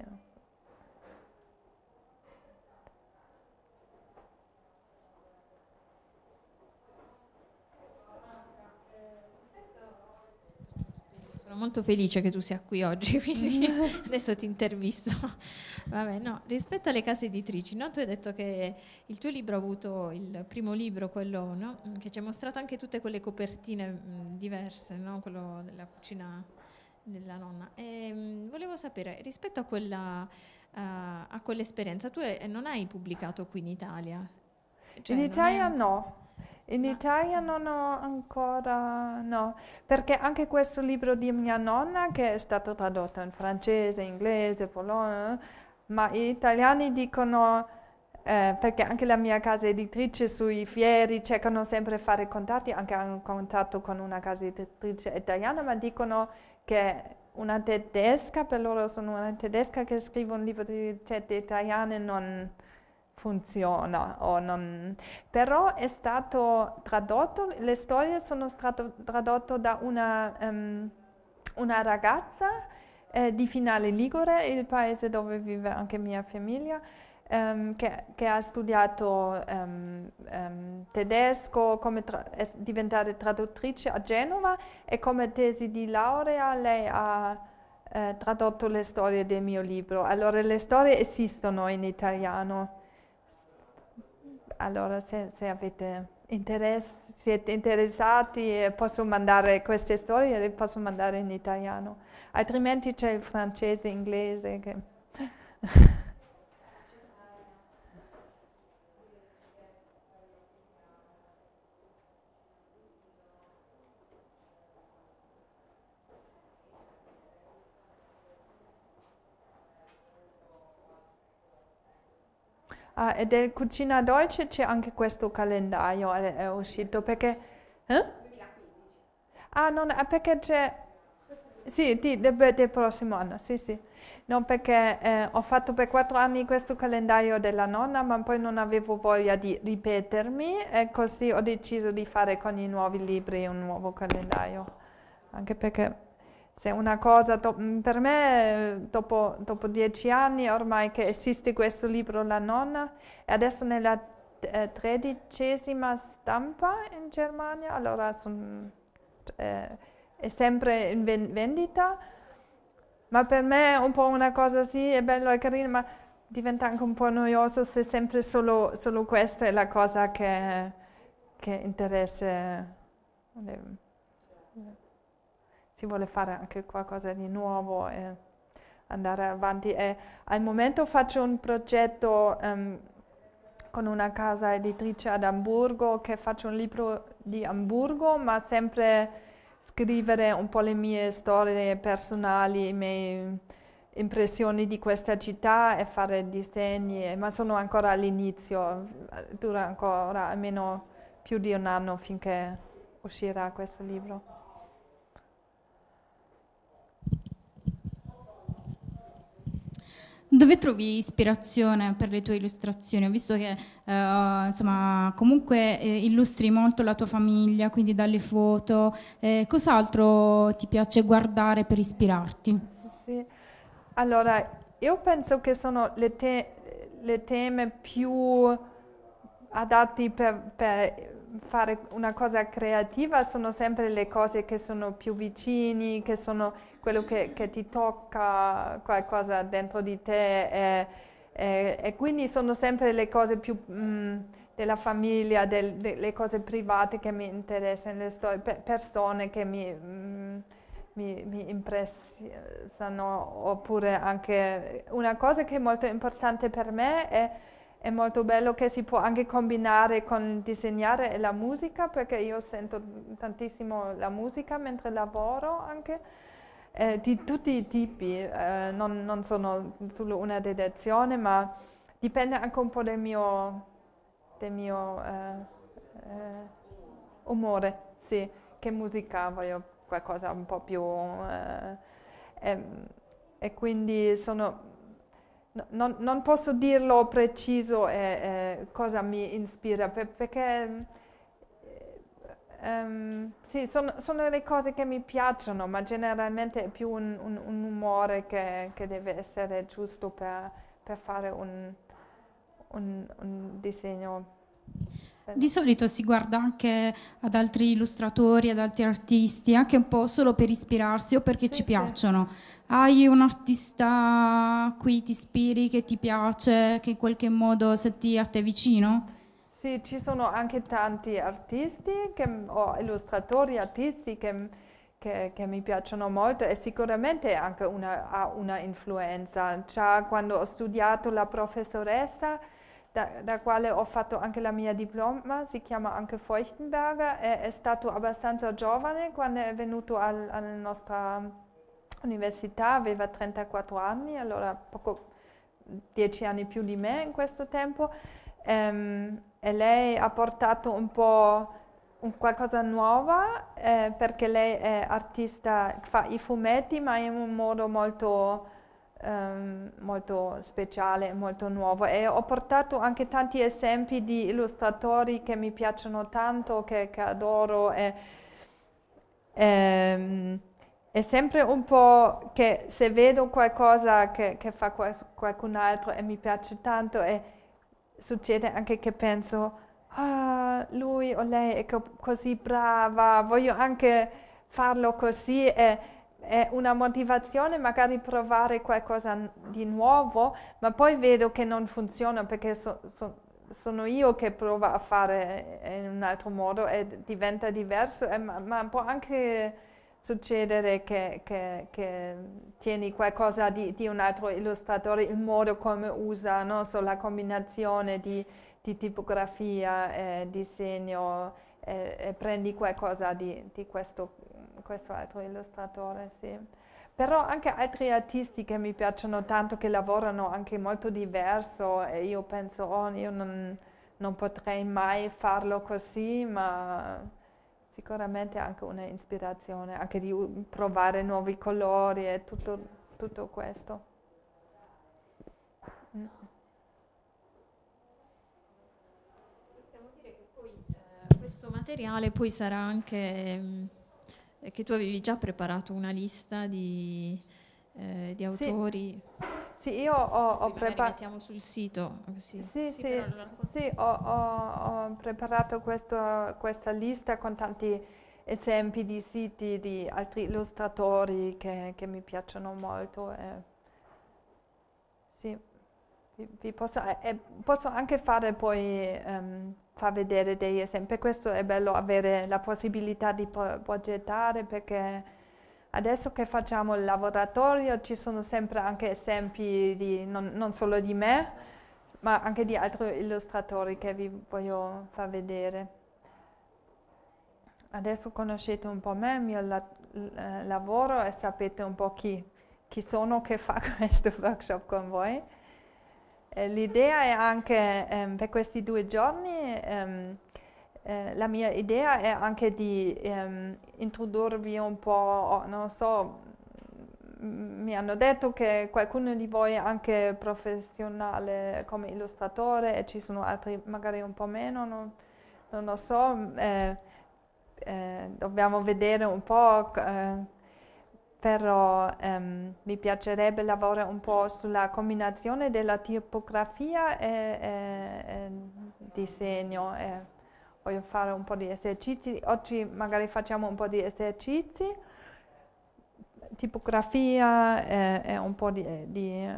Sono molto felice che tu sia qui oggi, quindi adesso ti intervisto. Vabbè, no, rispetto alle case editrici, no? Tu hai detto che il tuo libro ha avuto il primo libro, quello, no? Che ci ha mostrato anche tutte quelle copertine diverse, no? Quello della cucina della nonna. E, volevo sapere, rispetto a quell'esperienza, tu non hai pubblicato qui in Italia? Cioè, In non Italia è... no. In Italia non ho ancora, no, perché anche questo libro di mia nonna, che è stato tradotto in francese, inglese, polone, ma gli italiani dicono, perché anche la mia casa editrice sui fieri cercano sempre di fare contatti, anche hanno contatto con una casa editrice italiana, ma dicono che una tedesca, per loro sono una tedesca che scrive un libro di ricette italiane non funziona o non. Però è stato tradotto, le storie sono state tradotte da una ragazza di Finale Ligure, il paese dove vive anche mia famiglia, che ha studiato tedesco, come diventare traduttrice a Genova e come tesi di laurea lei ha tradotto le storie del mio libro. Allora le storie esistono in italiano. Allora, se avete siete interessati, posso mandare queste storie, le posso mandare in italiano. Altrimenti c'è il francese, inglese. Ah, e del Cucina Dolce c'è anche questo calendario, è uscito perché... Eh? 2015. Ah, non, perché c'è... Sì, del prossimo anno, sì, sì. No, perché ho fatto per 4 anni questo calendario della nonna, ma poi non avevo voglia di ripetermi e così ho deciso di fare con i nuovi libri un nuovo calendario. Anche perché se una cosa, per me, dopo 10 anni ormai che esiste questo libro La nonna, e adesso nella 13ª stampa in Germania, allora è sempre in vendita, ma per me è un po' una cosa sì, è bello, è carino, ma diventa anche un po' noioso se sempre solo questa è la cosa che interessa. Si vuole fare anche qualcosa di nuovo e andare avanti. E al momento faccio un progetto con una casa editrice ad Amburgo, che faccio un libro di Amburgo, ma sempre scrivere un po' le mie storie personali, le mie impressioni di questa città e fare disegni, ma sono ancora all'inizio, dura ancora almeno più di un anno finché uscirà questo libro. Dove trovi ispirazione per le tue illustrazioni? Ho visto che insomma, comunque illustri molto la tua famiglia, quindi dalle foto. Cos'altro ti piace guardare per ispirarti? Sì. Allora, io penso che sono le teme più adatti per fare una cosa creativa, sono sempre le cose che sono più vicini, che sono quello che ti tocca qualcosa dentro di te e quindi sono sempre le cose più della famiglia, le cose private che mi interessano, le storie, persone che mi impressionano, oppure anche una cosa che è molto importante per me è molto bello che si può anche combinare con disegnare e la musica, perché io sento tantissimo la musica mentre lavoro anche, di tutti i tipi, non sono solo una direzione, ma dipende anche un po' del mio umore, sì, che musica voglio, qualcosa un po' più... e quindi non posso dirlo preciso cosa mi ispira, perché sì, sono le cose che mi piacciono, ma generalmente è più un umore che deve essere giusto per fare un disegno. Di solito si guarda anche ad altri illustratori, ad altri artisti, anche un po' solo per ispirarsi o perché ci piacciono. Hai un artista a cui ti ispiri, che ti piace, che in qualche modo senti a te vicino? Sì, ci sono anche tanti artisti o illustratori, artisti che mi piacciono molto e sicuramente anche ha una influenza. Già quando ho studiato la professoressa, da quale ho fatto anche la mia diploma, si chiama anche Feuchtenberger, è stato abbastanza giovane quando è venuto alla nostra università, aveva 34 anni, allora 10 anni più di me in questo tempo, e lei ha portato un po' qualcosa nuova, perché lei è artista, fa i fumetti, ma in un modo molto speciale, molto nuovo, e ho portato anche tanti esempi di illustratori che mi piacciono tanto, che adoro, è sempre un po' che se vedo qualcosa che fa qualcun altro e mi piace tanto, e succede anche che penso, ah, lui o lei è così brava, voglio anche farlo così, è una motivazione magari provare qualcosa di nuovo, ma poi vedo che non funziona perché sono io che provo a fare in un altro modo e diventa diverso, ma può anche succedere che tieni qualcosa di un altro illustratore, il modo come usa, no? So, la combinazione di tipografia e disegno, e prendi qualcosa di questo altro illustratore, sì. Però anche altri artisti che mi piacciono tanto, che lavorano anche molto diverso, e io penso, oh, io non potrei mai farlo così, ma sicuramente anche una ispirazione, anche di provare nuovi colori e tutto questo. Possiamo dire che poi questo materiale poi sarà anche che tu avevi già preparato una lista di autori. Sì, io ho preparato. Mettiamo sul sito. Così. Sì, ho preparato questa lista con tanti esempi di siti di altri illustratori che mi piacciono molto. Sì, posso anche fare poi, far vedere degli esempi. Per questo è bello avere la possibilità di progettare, perché adesso che facciamo il laboratorio ci sono sempre anche esempi non solo di me, ma anche di altri illustratori che vi voglio far vedere. Adesso conoscete un po' me, il mio lavoro, e sapete un po' chi sono che fa questo workshop con voi. L'idea è anche, per questi 2 giorni, la mia idea è anche di introdurvi un po', non so, mi hanno detto che qualcuno di voi è anche professionale come illustratore e ci sono altri magari un po' meno, non lo so, dobbiamo vedere un po', però mi piacerebbe lavorare un po' sulla combinazione della tipografia e disegno. Voglio fare un po' di esercizi. Oggi magari facciamo un po' di esercizi, tipografia e un po' di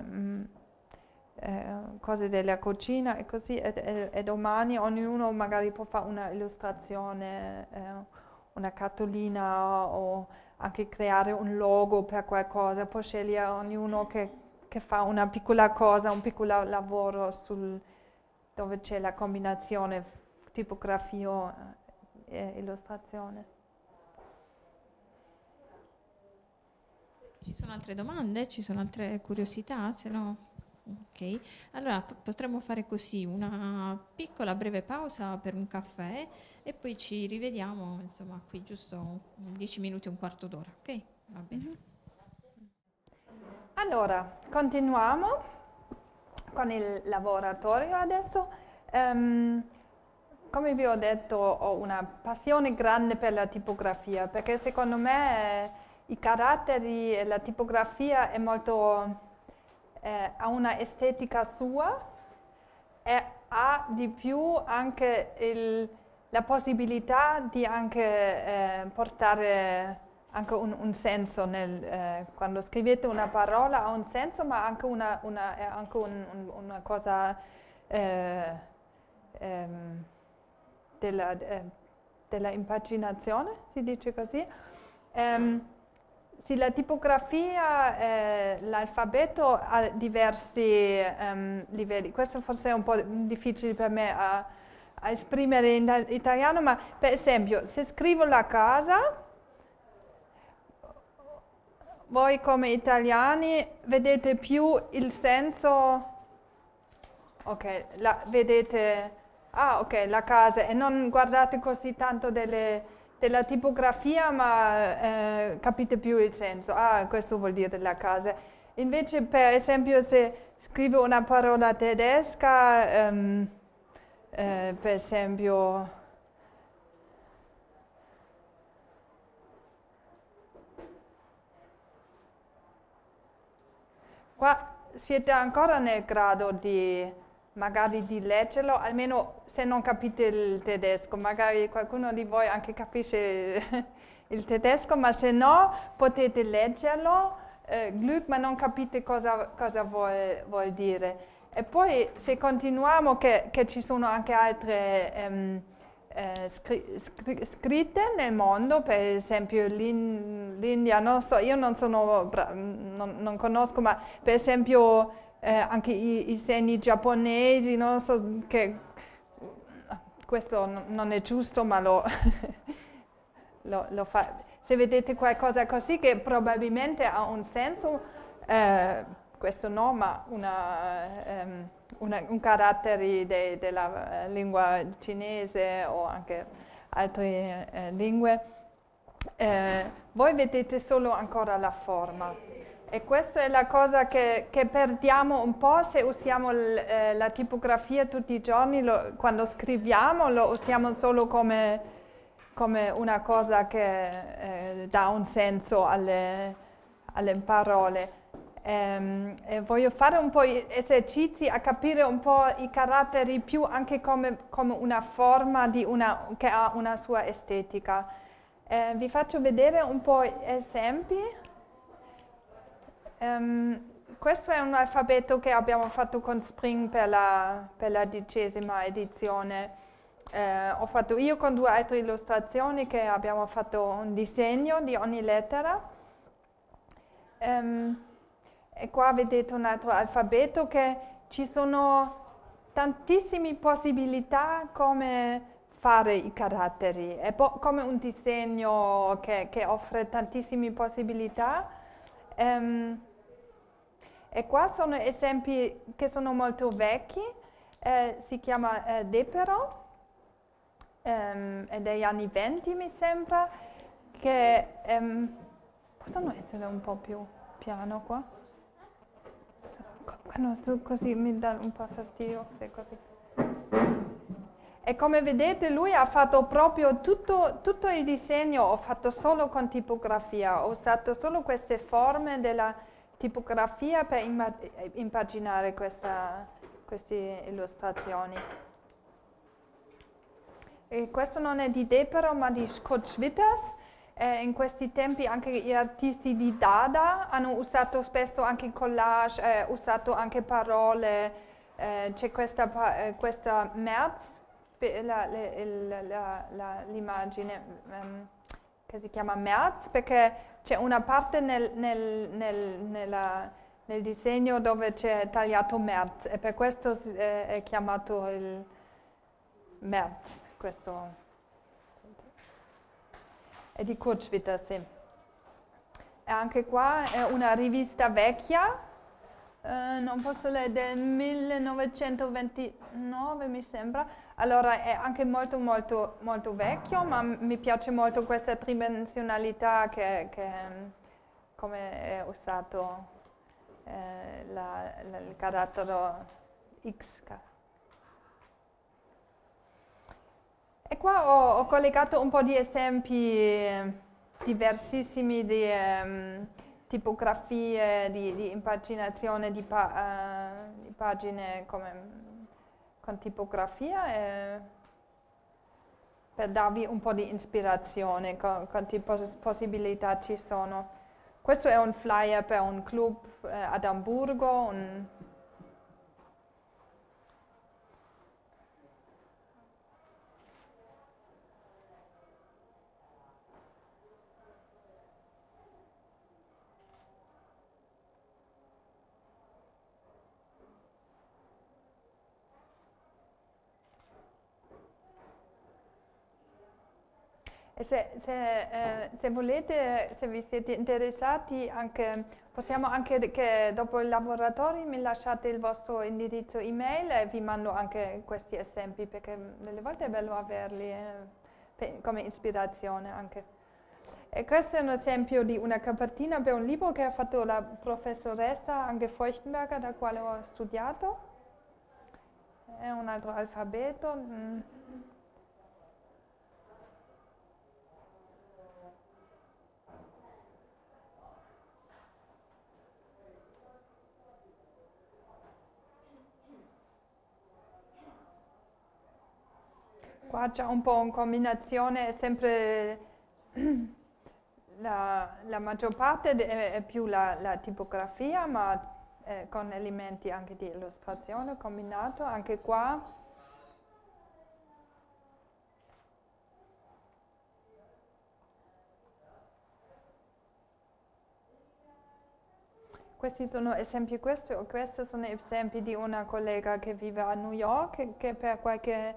cose della cucina e così, e domani ognuno magari può fare una illustrazione, una cartolina, o anche creare un logo per qualcosa. Può scegliere ognuno che fa una piccola cosa, un piccolo lavoro dove c'è la combinazione tipografia e illustrazione. Ci sono altre domande? Ci sono altre curiosità? Se no, ok. Allora potremmo fare così, una piccola breve pausa per un caffè e poi ci rivediamo, insomma, qui giusto 10 minuti, un quarto d'ora, ok? Va bene. Allora, continuiamo con il laboratorio adesso. Come vi ho detto, ho una passione grande per la tipografia, perché secondo me i caratteri e la tipografia è molto, ha una estetica sua e ha di più anche la possibilità di anche portare anche un senso quando scrivete una parola, ha un senso, ma anche una cosa della impaginazione, si dice così. Sì, la tipografia, l'alfabeto ha diversi livelli. Questo forse è un po' difficile per me a esprimere in italiano, ma per esempio, se scrivo la casa, voi come italiani vedete più il senso, ok, vedete, ok, la casa, e non guardate così tanto della tipografia, ma capite più il senso. Questo vuol dire la casa. Invece, per esempio, se scrivo una parola tedesca, per esempio, qua siete ancora nel grado magari di leggerlo, almeno se non capite il tedesco, magari qualcuno di voi anche capisce il tedesco, ma se no potete leggerlo, Glück, ma non capite cosa vuol dire. E poi se continuiamo che ci sono anche altre scritte nel mondo, per esempio l'India, non so, io non sono, non conosco, ma per esempio anche i segni giapponesi, non so, che questo non è giusto, ma lo fa. Se vedete qualcosa così che probabilmente ha un senso, questo no, ma un carattere della lingua cinese o anche altre lingue, voi vedete solo ancora la forma. E questa è la cosa che perdiamo un po' se usiamo la tipografia tutti i giorni, quando scriviamo lo usiamo solo come una cosa che dà un senso alle parole. E voglio fare un po' esercizi a capire un po' i caratteri più anche come una forma che ha una sua estetica. Vi faccio vedere un po' esempi. Questo è un alfabeto che abbiamo fatto con Spring per la 10ª edizione. Ho fatto io con 2 altre illustrazioni che abbiamo fatto un disegno di ogni lettera. E qua vedete un altro alfabeto che ci sono tantissime possibilità come fare i caratteri. È come un disegno che offre tantissime possibilità. E qua sono esempi che sono molto vecchi. Si chiama Depero. È degli anni 20 mi sembra, che possono essere un po' più piano qua? Quando così mi dà un po' fastidio se così. E come vedete lui ha fatto proprio tutto il disegno, ho fatto solo con tipografia, ho usato solo queste forme della tipografia per impaginare queste illustrazioni. E questo non è di Depero ma di Kurt Schwitters. In questi tempi anche gli artisti di Dada hanno usato spesso anche collage, usato anche parole. C'è questa Merz, l'immagine che si chiama Merz, perché c'è una parte nel disegno dove c'è tagliato Merz e per questo è chiamato il Merz. Questo è di Kurt Schwitters, sì. E anche qua è una rivista vecchia, non posso leggere, del 1929 mi sembra, allora è anche molto molto molto vecchio, ma mi piace molto questa tridimensionalità che come è usato il carattere X. E qua ho collegato un po' di esempi diversissimi di tipografie, di impaginazione di pagine con tipografia per darvi un po' di ispirazione, quante possibilità ci sono. Questo è un flyer per un club ad Amburgo. E se volete, se vi siete interessati, possiamo anche che dopo il laboratorio mi lasciate il vostro indirizzo email e vi mando anche questi esempi, perché delle volte è bello averli come ispirazione anche. E questo è un esempio di una copertina per un libro che ha fatto la professoressa Anke Feuchtenberger, da quale ho studiato. È un altro alfabeto. Qua c'è un po' in combinazione, è sempre la maggior parte è più la tipografia, ma con elementi anche di illustrazione combinato, anche qua. Questi sono esempi, questi sono esempi di una collega che vive a New York, che per qualche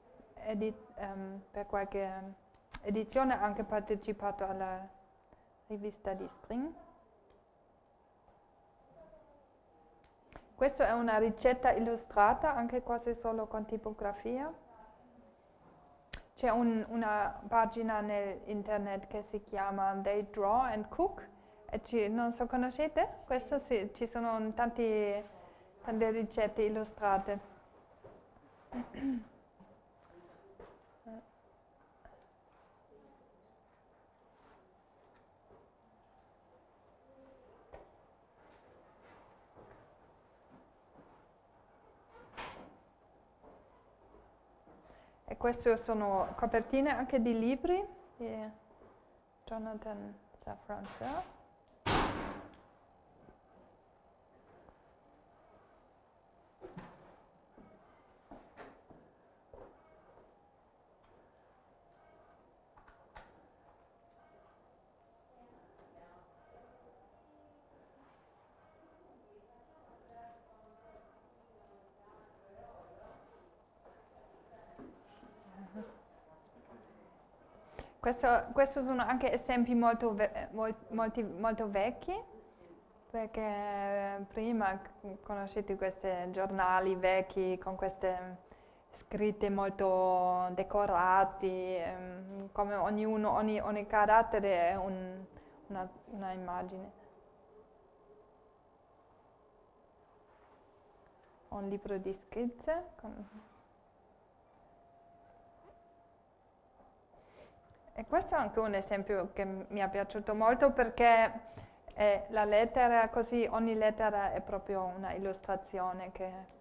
edizione ha anche partecipato alla rivista di Spring. Questa è una ricetta illustrata, anche quasi solo con tipografia. C'è una pagina nell'internet che si chiama They Draw and Cook. Non so, conoscete? Questo sì, ci sono tante ricette illustrate. E queste sono copertine anche di libri di Jonathan Safran Foer. Questi sono anche esempi molto vecchi, perché prima conoscete questi giornali vecchi con queste scritte molto decorati, come ogni carattere è una immagine. Un libro di schizze. E questo è anche un esempio che mi è piaciuto molto, perché la lettera, così ogni lettera è proprio una illustrazione che...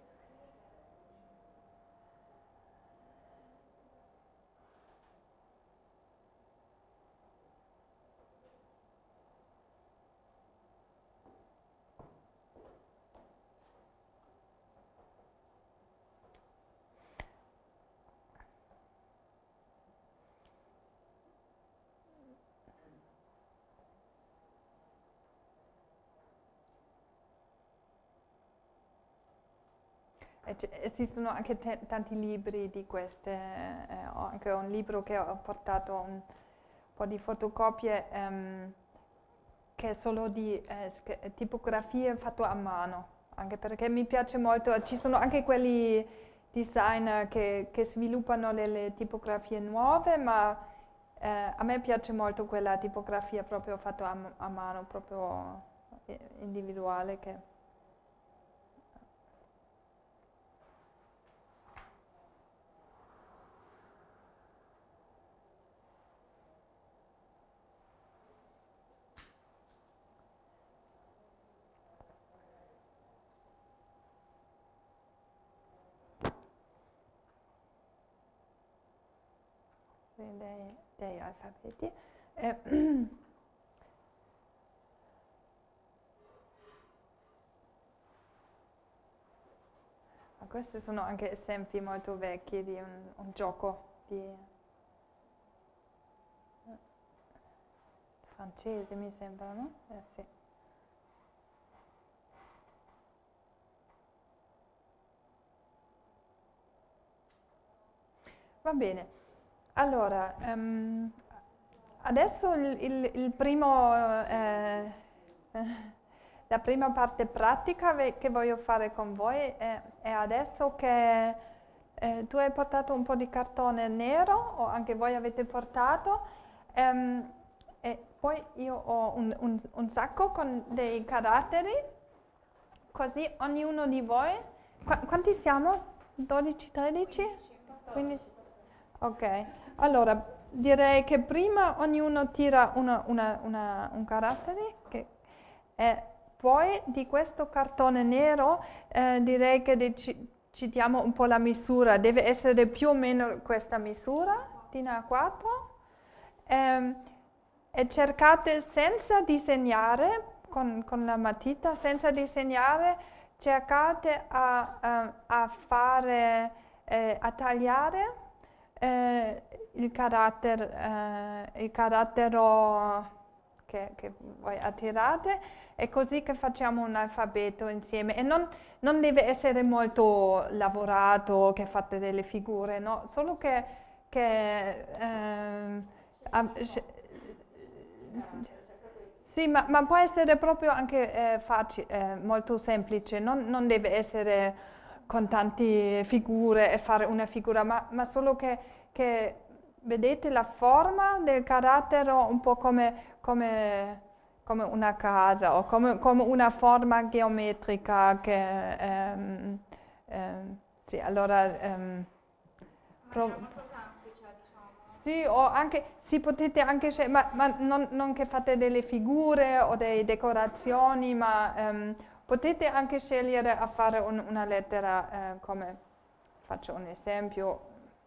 Esistono anche tanti libri di queste, ho anche un libro che ho portato un po' di fotocopie che è solo di tipografie fatte a mano, anche perché mi piace molto. Ci sono anche quelli designer che sviluppano le tipografie nuove, ma a me piace molto quella tipografia proprio fatta a mano, proprio individuale. Dei alfabeti. Questi sono anche esempi molto vecchi di un gioco francese, mi sembra, no? Sì. Va bene. Allora, adesso la prima parte pratica che voglio fare con voi è adesso che tu hai portato un po' di cartone nero, o anche voi avete portato, e poi io ho un sacco con dei caratteri, così ognuno di voi, quanti siamo? 12, 13? 15? Ok, allora direi che prima ognuno tira un carattere e poi di questo cartone nero direi che citiamo un po' la misura, deve essere più o meno questa misura, Tina 4, e cercate senza disegnare, con la matita, senza disegnare, cercate a tagliare il carattere che voi attirate, e così che facciamo un alfabeto insieme. E non deve essere molto lavorato, che fate delle figure, no? Solo sì, ma può essere proprio anche facile, molto semplice, non deve essere con tante figure e fare una figura, ma solo che vedete la forma del carattere un po' come una casa o come una forma geometrica sì, allora molto semplice, diciamo. sì, o anche, sì, potete anche ma non che fate delle figure o delle decorazioni, ma potete anche scegliere a fare una lettera, come faccio un esempio.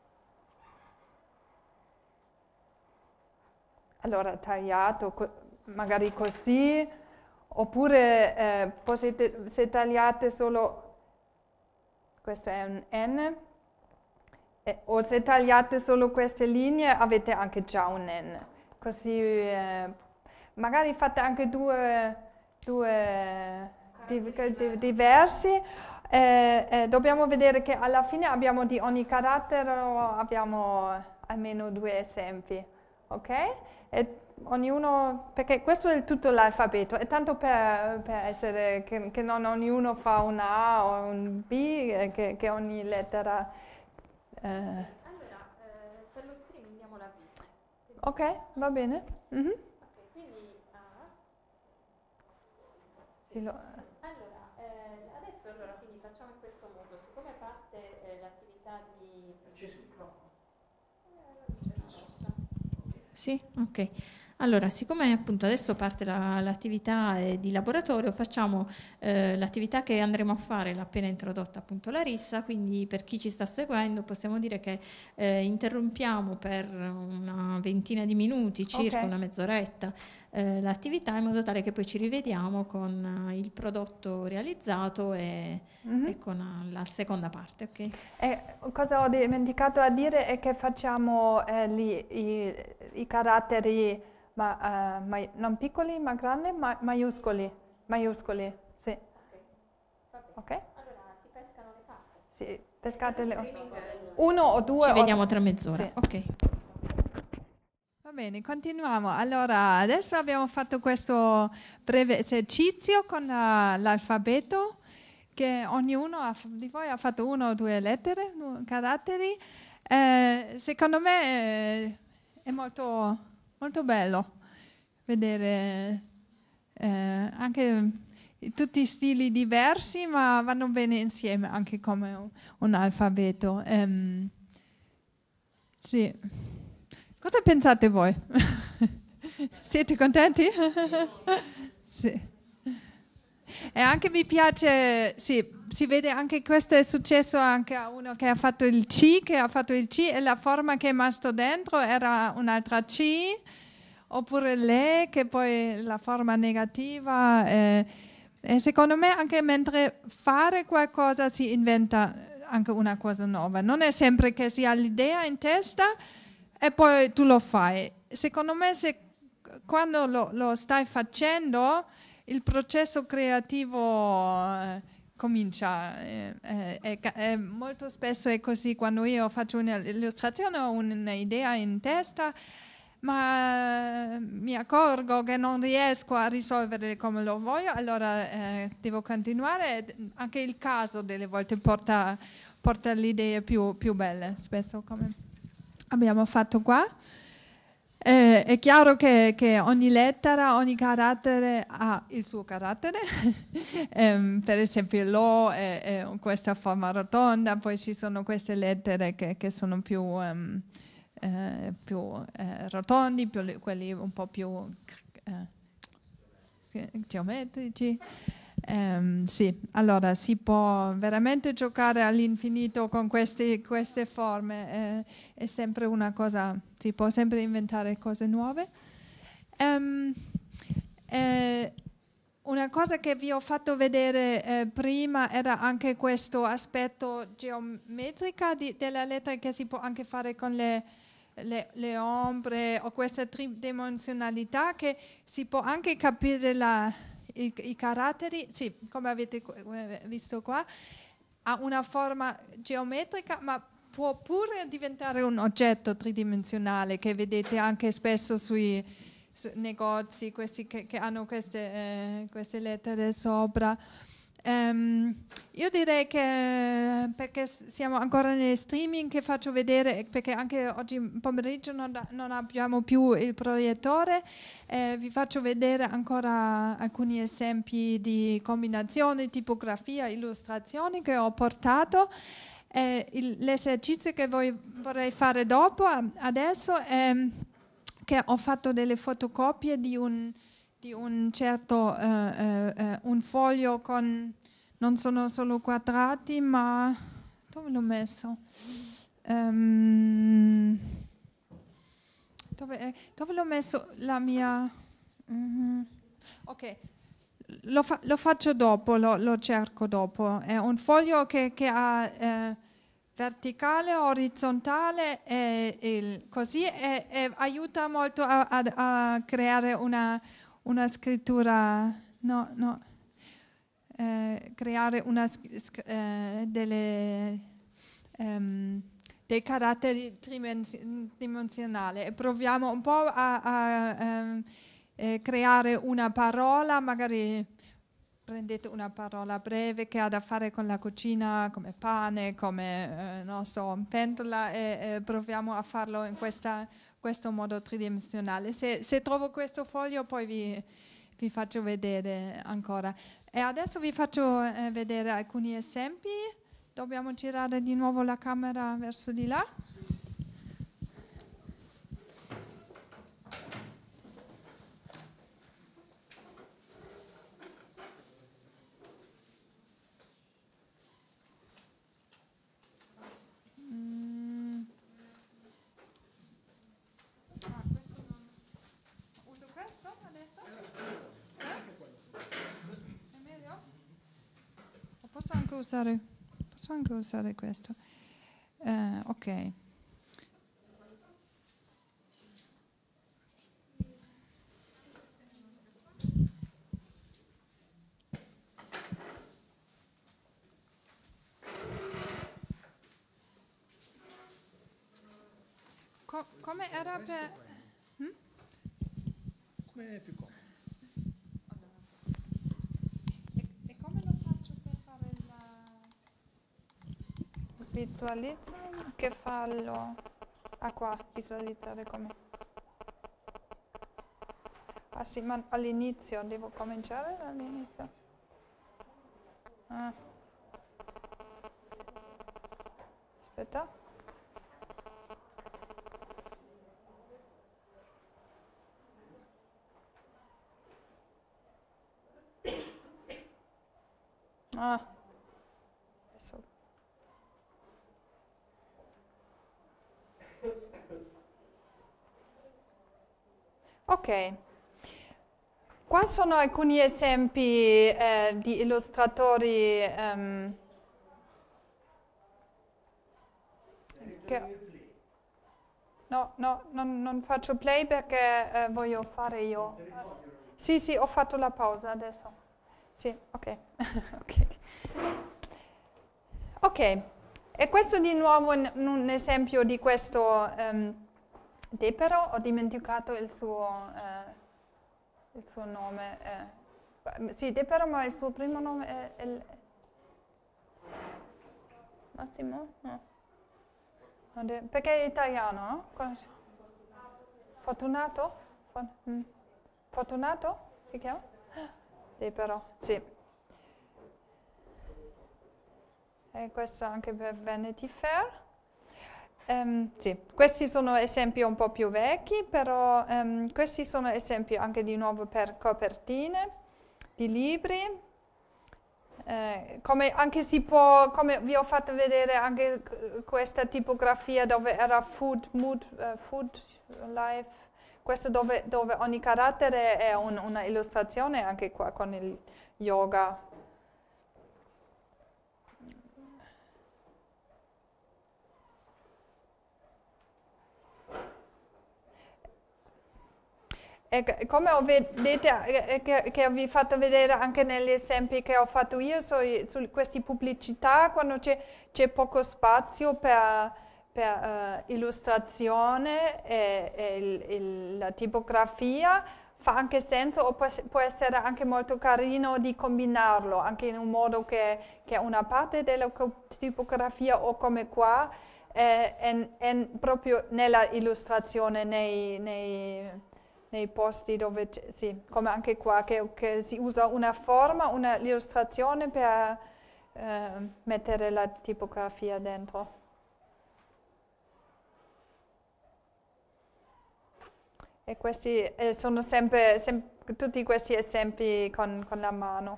Allora, tagliato magari così, oppure se tagliate solo, questo è un N, o se tagliate solo queste linee avete anche già un N. Così magari fate anche due diversi. Dobbiamo vedere che alla fine abbiamo di ogni carattere, abbiamo almeno 2 esempi, ok? E ognuno, perché questo è tutto l'alfabeto, è tanto per essere che non ognuno fa un A o un B, che ogni lettera. Allora, per lo streaming diamo l'avviso. Ok, va bene. Mm-hmm. Ok, quindi adesso quindi facciamo in questo modo, siccome parte l'attività di Sì, ok. Allora, siccome appunto adesso parte l'attività di laboratorio, facciamo l'attività che andremo a fare, l'ha appena introdotta appunto Larissa, quindi per chi ci sta seguendo possiamo dire che interrompiamo per una ventina di minuti, circa una mezz'oretta, l'attività, in modo tale che poi ci rivediamo con il prodotto realizzato e con la seconda parte, ok? Cosa ho dimenticato a dire è che facciamo i caratteri non piccoli ma grandi, maiuscoli, sì. Ok? Allora si pescano le carte. Sì, pescate uno o due. Ci vediamo tra mezz'ora, sì. ok. Va bene, continuiamo. Allora, adesso abbiamo fatto questo breve esercizio con l'alfabeto, che ognuno di voi ha fatto 1 o 2 lettere, caratteri. Secondo me è molto, molto bello vedere anche tutti i stili diversi, ma vanno bene insieme anche come un alfabeto. Sì. Cosa pensate voi? Siete contenti? Sì. E anche mi piace, sì, si vede anche questo è successo anche a uno che ha fatto il C, e la forma che è rimasto dentro era un'altra C, oppure lei che poi la forma negativa. E secondo me anche mentre fare qualcosa si inventa anche una cosa nuova. Non è sempre che si ha l'idea in testa e poi tu lo fai. Secondo me quando lo stai facendo il processo creativo comincia. Molto spesso è così, quando io faccio un'illustrazione ho un'idea in testa, ma mi accorgo che non riesco a risolvere come lo voglio, allora devo continuare. Anche il caso delle volte porta le idee più belle, spesso come abbiamo fatto qua. È chiaro che ogni lettera, ogni carattere ha il suo carattere. Per esempio l'O è questa forma rotonda, poi ci sono queste lettere che sono più rotondi, quelli un po' più geometrici. Sì, allora si può veramente giocare all'infinito con queste forme, è sempre una cosa, si può sempre inventare cose nuove. una cosa che vi ho fatto vedere prima era anche questo aspetto geometrico della lettera, che si può anche fare con le ombre o questa tridimensionalità, che si può anche capire i caratteri, sì, come avete visto qua, ha una forma geometrica, ma può pure diventare un oggetto tridimensionale, che vedete anche spesso sui negozi, questi che hanno queste lettere sopra. Io direi che, perché siamo ancora nel streaming, che faccio vedere, perché anche oggi pomeriggio non abbiamo più il proiettore, vi faccio vedere ancora alcuni esempi di combinazioni, tipografia, illustrazioni che ho portato. L'esercizio che vorrei fare dopo, adesso, è che ho fatto delle fotocopie di un certo un foglio con, non sono solo quadrati, ma dove l'ho messo? Dove l'ho messo la mia? Ok, lo faccio dopo, lo cerco dopo. È un foglio che ha verticale, orizzontale, così, e aiuta molto a creare una scrittura, creare dei caratteri tridimensionali, e proviamo un po' a creare una parola, magari prendete una parola breve che ha da fare con la cucina, come pane, come, non so, pentola, e proviamo a farlo in questo modo tridimensionale. Se trovo questo foglio poi vi faccio vedere ancora. E adesso vi faccio vedere alcuni esempi. Dobbiamo girare di nuovo la camera verso di là. Posso anche usare questo. Ok. Come era per... Come è più comodo. E come lo faccio per fare visualizza? Che fallo? Ah, qua, visualizzare come? Ah sì, ma all'inizio, devo cominciare all'inizio? Ah. Aspetta. Ah, adesso. Ok, qua sono alcuni esempi di illustratori no, non faccio play perché voglio fare io. Sì, ho fatto la pausa adesso. Sì, ok. Ok, e questo di nuovo un esempio di questo Depero. Ho dimenticato il suo nome. Sì, Depero, ma il suo primo nome è Massimo? No. Perché è italiano, no? Conosci? Fortunato? Fortunato si chiama? Depero, sì. E questo anche per Vanity Fair. Sì, questi sono esempi un po' più vecchi, però questi sono esempi anche di nuovo per copertine di libri. Come anche si può, come vi ho fatto vedere anche questa tipografia dove era food life, questo dove ogni carattere è una illustrazione, anche qua con il yoga. E come vedete, che vi ho fatto vedere anche negli esempi che ho fatto io su queste pubblicità, quando c'è poco spazio per illustrazione e la tipografia, fa anche senso o può essere anche molto carino di combinarlo, anche in un modo che una parte della tipografia o come qua è proprio nella illustrazione, nei posti dove, sì, come anche qua, che si usa una forma, un'illustrazione per mettere la tipografia dentro. E questi sono sempre tutti questi esempi con la mano.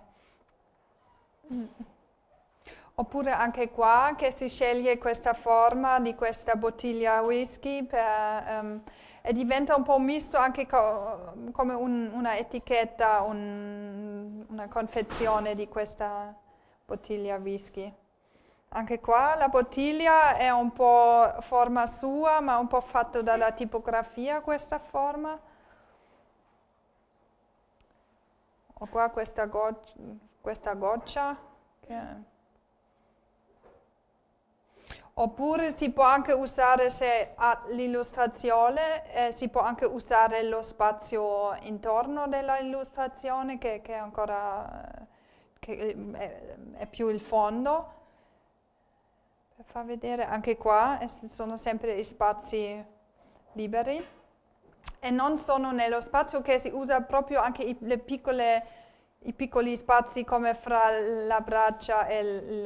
Oppure anche qua che si sceglie questa forma di questa bottiglia whisky e diventa un po' un misto anche come una etichetta, una confezione di questa bottiglia whisky. Anche qua la bottiglia è un po' forma sua, ma un po' fatto dalla tipografia questa forma. O qua questa goccia. Oppure si può anche usare, se ha l'illustrazione, si può anche usare lo spazio intorno dell'illustrazione che è ancora è più il fondo. Per far vedere anche qua sono sempre gli spazi liberi e non sono nello spazio che si usa proprio anche i piccoli spazi come fra la braccia e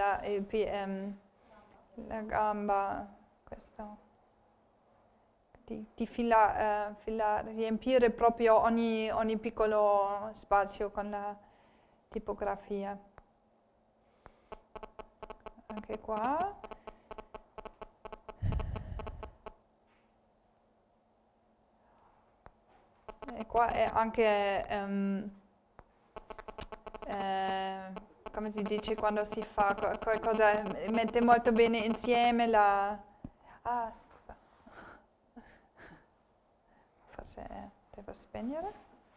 la gamba, questo di riempire proprio ogni piccolo spazio con la tipografia. Anche qua. E qua è anche, come si dice quando si fa qualcosa, mette molto bene insieme Ah, scusa. Forse devo spegnere.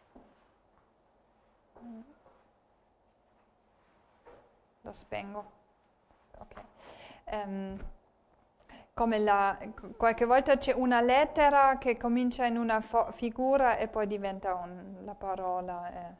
Lo spengo. Ok. Qualche volta c'è una lettera che comincia in una figura e poi diventa la parola.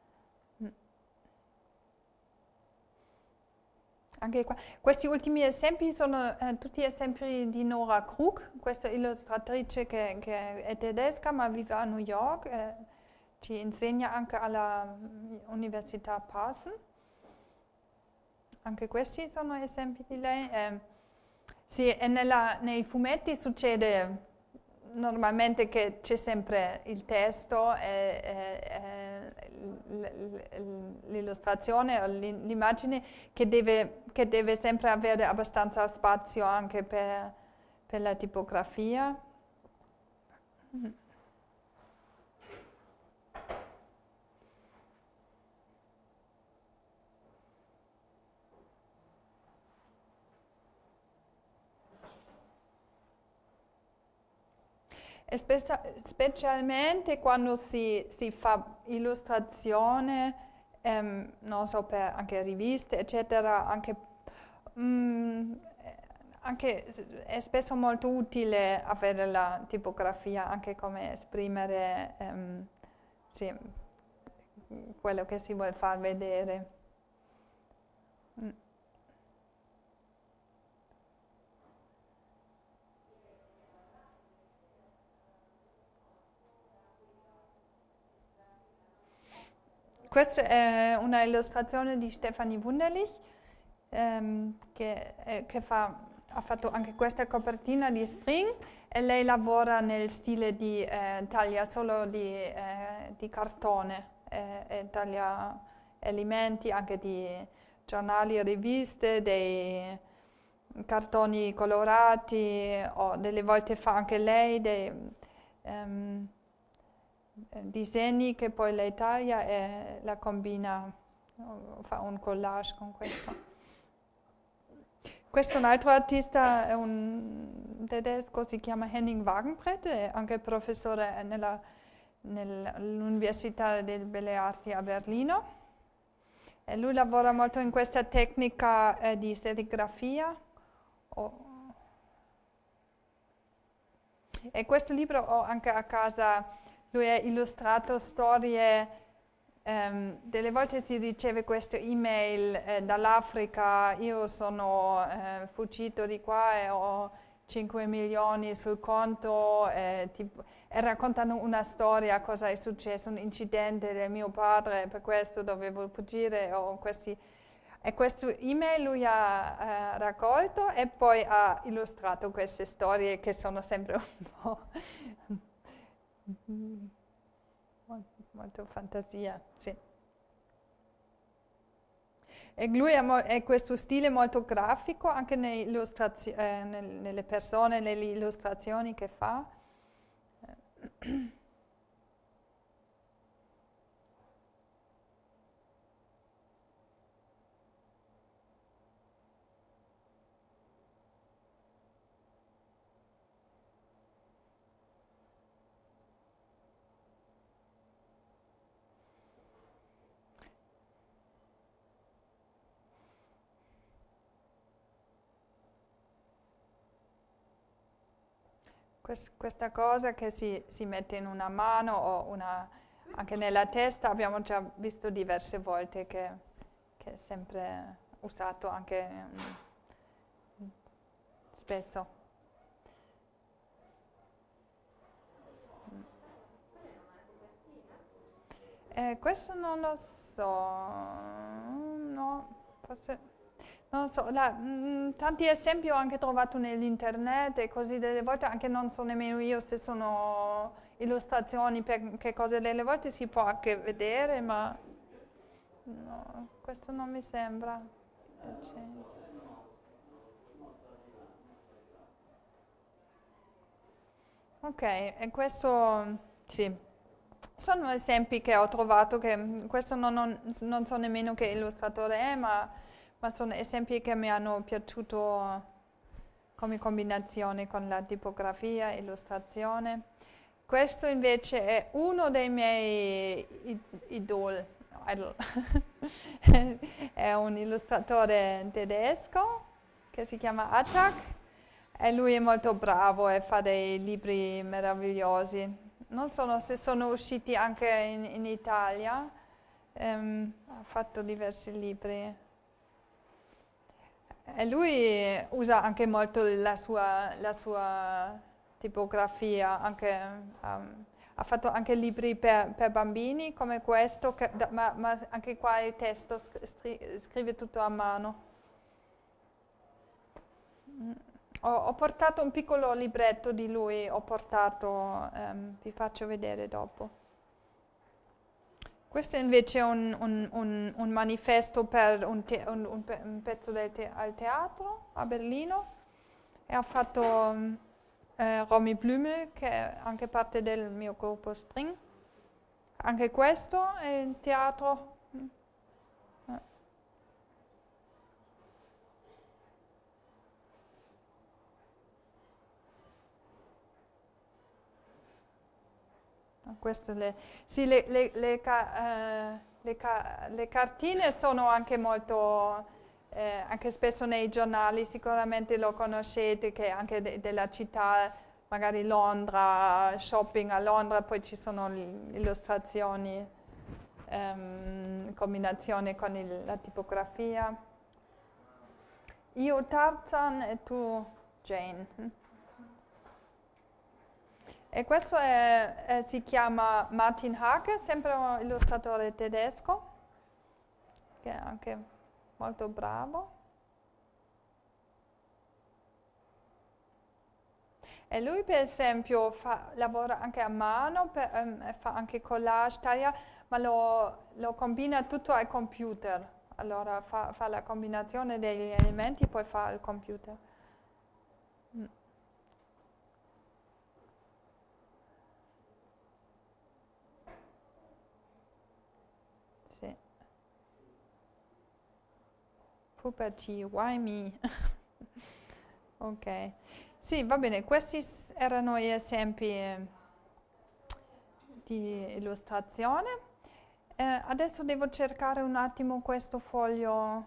Anche qua. Questi ultimi esempi sono tutti esempi di Nora Krug, questa illustratrice che è tedesca ma vive a New York, ci insegna anche all'Università Parsons. Anche questi sono esempi di lei. Sì, e nei fumetti succede normalmente che c'è sempre il testo e l'illustrazione o l'immagine che deve sempre avere abbastanza spazio anche per la tipografia. E specialmente quando si fa illustrazione, non so, per anche riviste, eccetera, anche è spesso molto utile avere la tipografia, anche come esprimere sì, quello che si vuole far vedere. Questa è una illustrazione di Stefanie Wunderlich, che ha fatto anche questa copertina di Spring e lei lavora nel stile di taglia solo di cartone, taglia elementi anche di giornali, riviste, dei cartoni colorati, o delle volte fa anche lei disegni che poi lei taglia e la combina, fa un collage con questo. Questo è un altro artista, è un tedesco, si chiama Henning Wagenbrett, è anche professore nell'Università delle Belle Arti a Berlino. E lui lavora molto in questa tecnica di serigrafia. E questo libro ho anche a casa, lui ha illustrato storie. Delle volte si riceve queste email dall'Africa, io sono fuggito di qua e ho 5 milioni sul conto e raccontano una storia, cosa è successo, un incidente del mio padre, per questo dovevo fuggire. E questo email lui ha raccolto e poi ha illustrato queste storie che sono sempre un po' molto fantasia, sì. E lui ha questo stile molto grafico anche nelle persone, nelle illustrazioni che fa. Questa cosa che si mette in una mano o anche nella testa abbiamo già visto diverse volte che è sempre usato anche spesso. Questo non lo so, no, forse... Non so, tanti esempi ho anche trovato nell'internet e così delle volte anche non so nemmeno io se sono illustrazioni per che cose delle volte si può anche vedere, ma no, questo non mi sembra. Ok, e questo sì, sono esempi che ho trovato che questo non so nemmeno che illustratore è, ma sono esempi che mi hanno piaciuto come combinazione con la tipografia e illustrazione. Questo invece è uno dei miei idol. È un illustratore tedesco che si chiama Attac e lui è molto bravo e fa dei libri meravigliosi. Non so se sono usciti anche in Italia, ha fatto diversi libri. E lui usa anche molto la sua tipografia, ha fatto anche libri per bambini come questo, ma anche qua il testo scrive tutto a mano. Ho portato un piccolo libretto di lui, vi faccio vedere dopo. Questo invece è un manifesto per un pezzo al teatro a Berlino e ha fatto Romy Blümel, che è anche parte del mio gruppo Spring. Anche questo è il teatro. Le cartine sono anche molto, anche spesso nei giornali, sicuramente lo conoscete, che anche della città, magari Londra, shopping a Londra, poi ci sono le illustrazioni, in combinazione con la tipografia. Io Tarzan e tu Jane. E questo si chiama Martin Hake, sempre un illustratore tedesco, che è anche molto bravo. E lui per esempio lavora anche a mano, fa anche collage, taglia, ma lo combina tutto al computer. Allora fa la combinazione degli elementi, poi fa il computer. Puberty, why me? Ok. Sì, va bene, questi erano gli esempi di illustrazione. Adesso devo cercare un attimo questo foglio.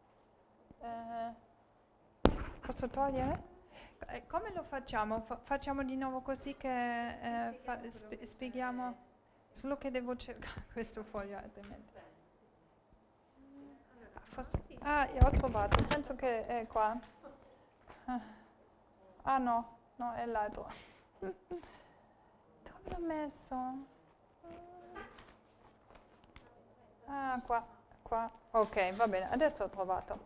Posso togliere? Come lo facciamo? Facciamo di nuovo così che spieghiamo, solo che devo cercare questo foglio altrimenti. Ho trovato, penso che è qua. Ah no, è l'altro. Dove l'ho messo? Ah, qua. Ok, va bene, adesso ho trovato.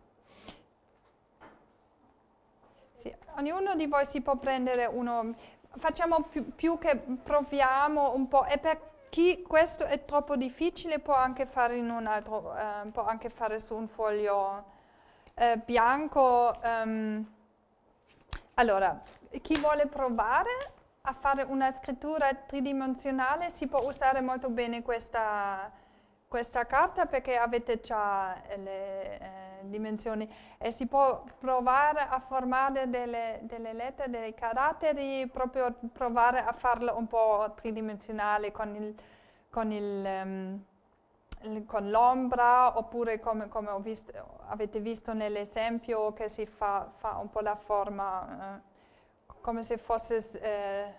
Sì, ognuno di voi si può prendere uno. Facciamo più che proviamo un po'. E per chi questo è troppo difficile può anche fare in un altro, può anche fare su un foglio bianco. Allora, chi vuole provare a fare una scrittura tridimensionale si può usare molto bene questa carta perché avete già le dimensioni e si può provare a formare delle lettere, dei caratteri, proprio provare a farlo un po' tridimensionale con l'ombra, oppure come avete visto nell'esempio che si fa un po' la forma come se fosse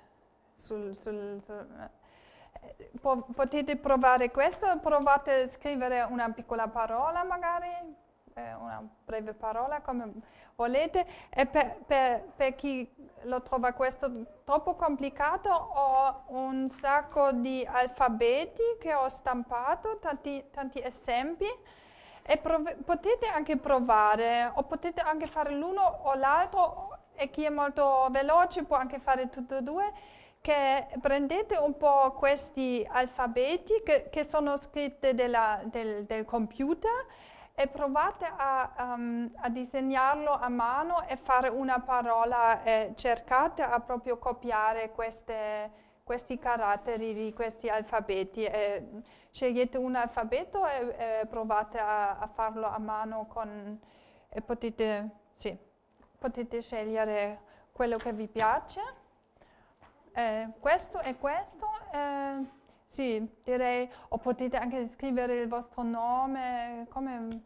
potete provare questo, provate a scrivere una piccola parola magari, una breve parola come volete, e per chi lo trova questo troppo complicato ho un sacco di alfabeti che ho stampato, tanti esempi, e potete anche provare o potete anche fare l'uno o l'altro, e chi è molto veloce può anche fare tutte e due, che prendete un po' questi alfabeti che sono scritti del computer e provate a disegnarlo a mano e fare una parola, cercate a proprio copiare questi caratteri di questi alfabeti. Scegliete un alfabeto e provate a farlo a mano e potete scegliere quello che vi piace. Questo e questo, sì, direi, o potete anche scrivere il vostro nome, come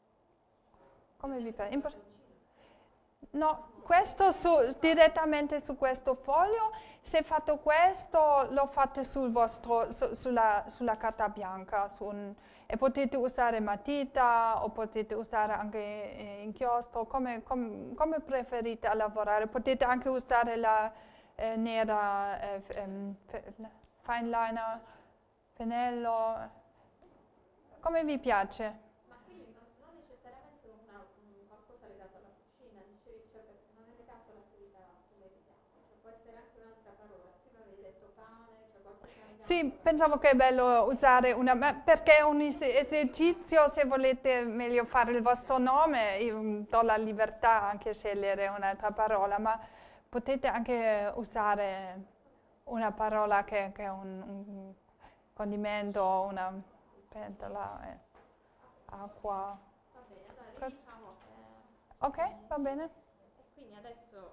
vi piace. No, questo direttamente su questo foglio. Se fate questo, lo fate sulla carta bianca e potete usare matita o potete usare anche inchiostro, come preferite a lavorare. Potete anche usare la nera, fine liner, pennello, come vi piace. Ma quindi non necessariamente qualcosa legato alla cucina, dicevi, cioè non è legato all'attività come vediamo, cioè può essere anche un'altra parola. Prima avevi detto pane, cioè qualcosa legato. Sì, pensavo che è bello usare perché è un esercizio, se volete meglio fare il vostro nome, io do la libertà anche a scegliere un'altra parola, ma potete anche usare una parola che è un condimento, una pentola, acqua. Va bene, allora diciamo che... Ok, va bene. E quindi adesso...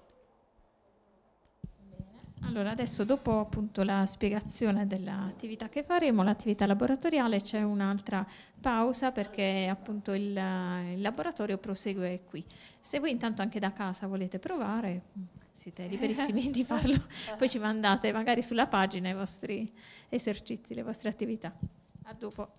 Allora, adesso dopo appunto la spiegazione dell'attività che faremo, l'attività laboratoriale, c'è un'altra pausa perché appunto il laboratorio prosegue qui. Se voi intanto anche da casa volete provare, siete liberissimi di farlo, poi ci mandate magari sulla pagina i vostri esercizi, le vostre attività. A dopo.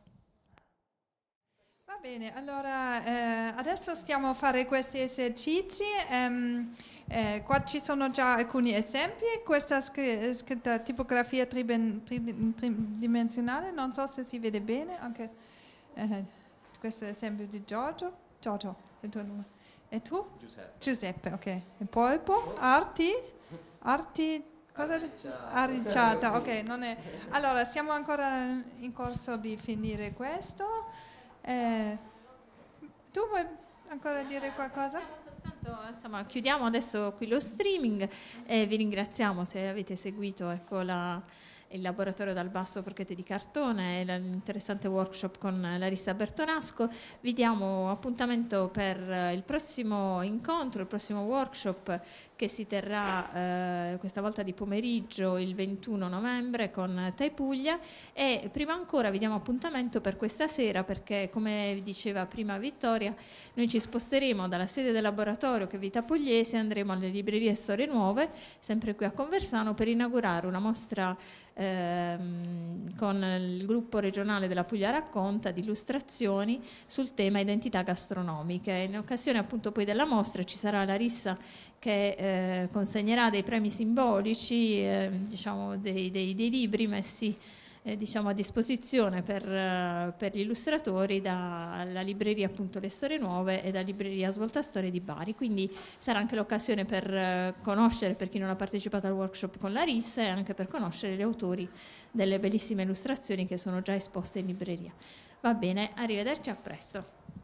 Va bene, allora adesso stiamo a fare questi esercizi. Qua ci sono già alcuni esempi. Questa scritta tipografia tridimensionale, non so se si vede bene, anche questo è l'esempio di Giorgio. Giorgio, sei tu il nome. E tu? Giuseppe, ok. E Polpo? Arti, cosa? Arricciata, ok. Non è. Allora, siamo ancora in corso di finire questo. Tu vuoi ancora dire qualcosa? Soltanto, insomma, chiudiamo adesso qui lo streaming e vi ringraziamo se avete seguito il laboratorio dal basso forchette di cartone e l'interessante workshop con Larissa Bertonasco. Vi diamo appuntamento per il prossimo incontro, il prossimo workshop che si terrà questa volta di pomeriggio il 21 novembre con Tai Puglia, e prima ancora vi diamo appuntamento per questa sera perché, come diceva prima Vittoria, noi ci sposteremo dalla sede del laboratorio, che è Vita Pugliese, andremo alle librerie Storie Nuove, sempre qui a Conversano, per inaugurare una mostra con il gruppo regionale della Puglia Racconta di illustrazioni sul tema identità gastronomiche. In occasione appunto poi della mostra ci sarà Larissa che consegnerà dei premi simbolici, diciamo dei libri messi diciamo a disposizione per gli illustratori dalla libreria appunto Le Storie Nuove e dalla libreria Svolta Storie di Bari, quindi sarà anche l'occasione per conoscere, per chi non ha partecipato al workshop con Larissa, e anche per conoscere gli autori delle bellissime illustrazioni che sono già esposte in libreria. Va bene, arrivederci, a presto.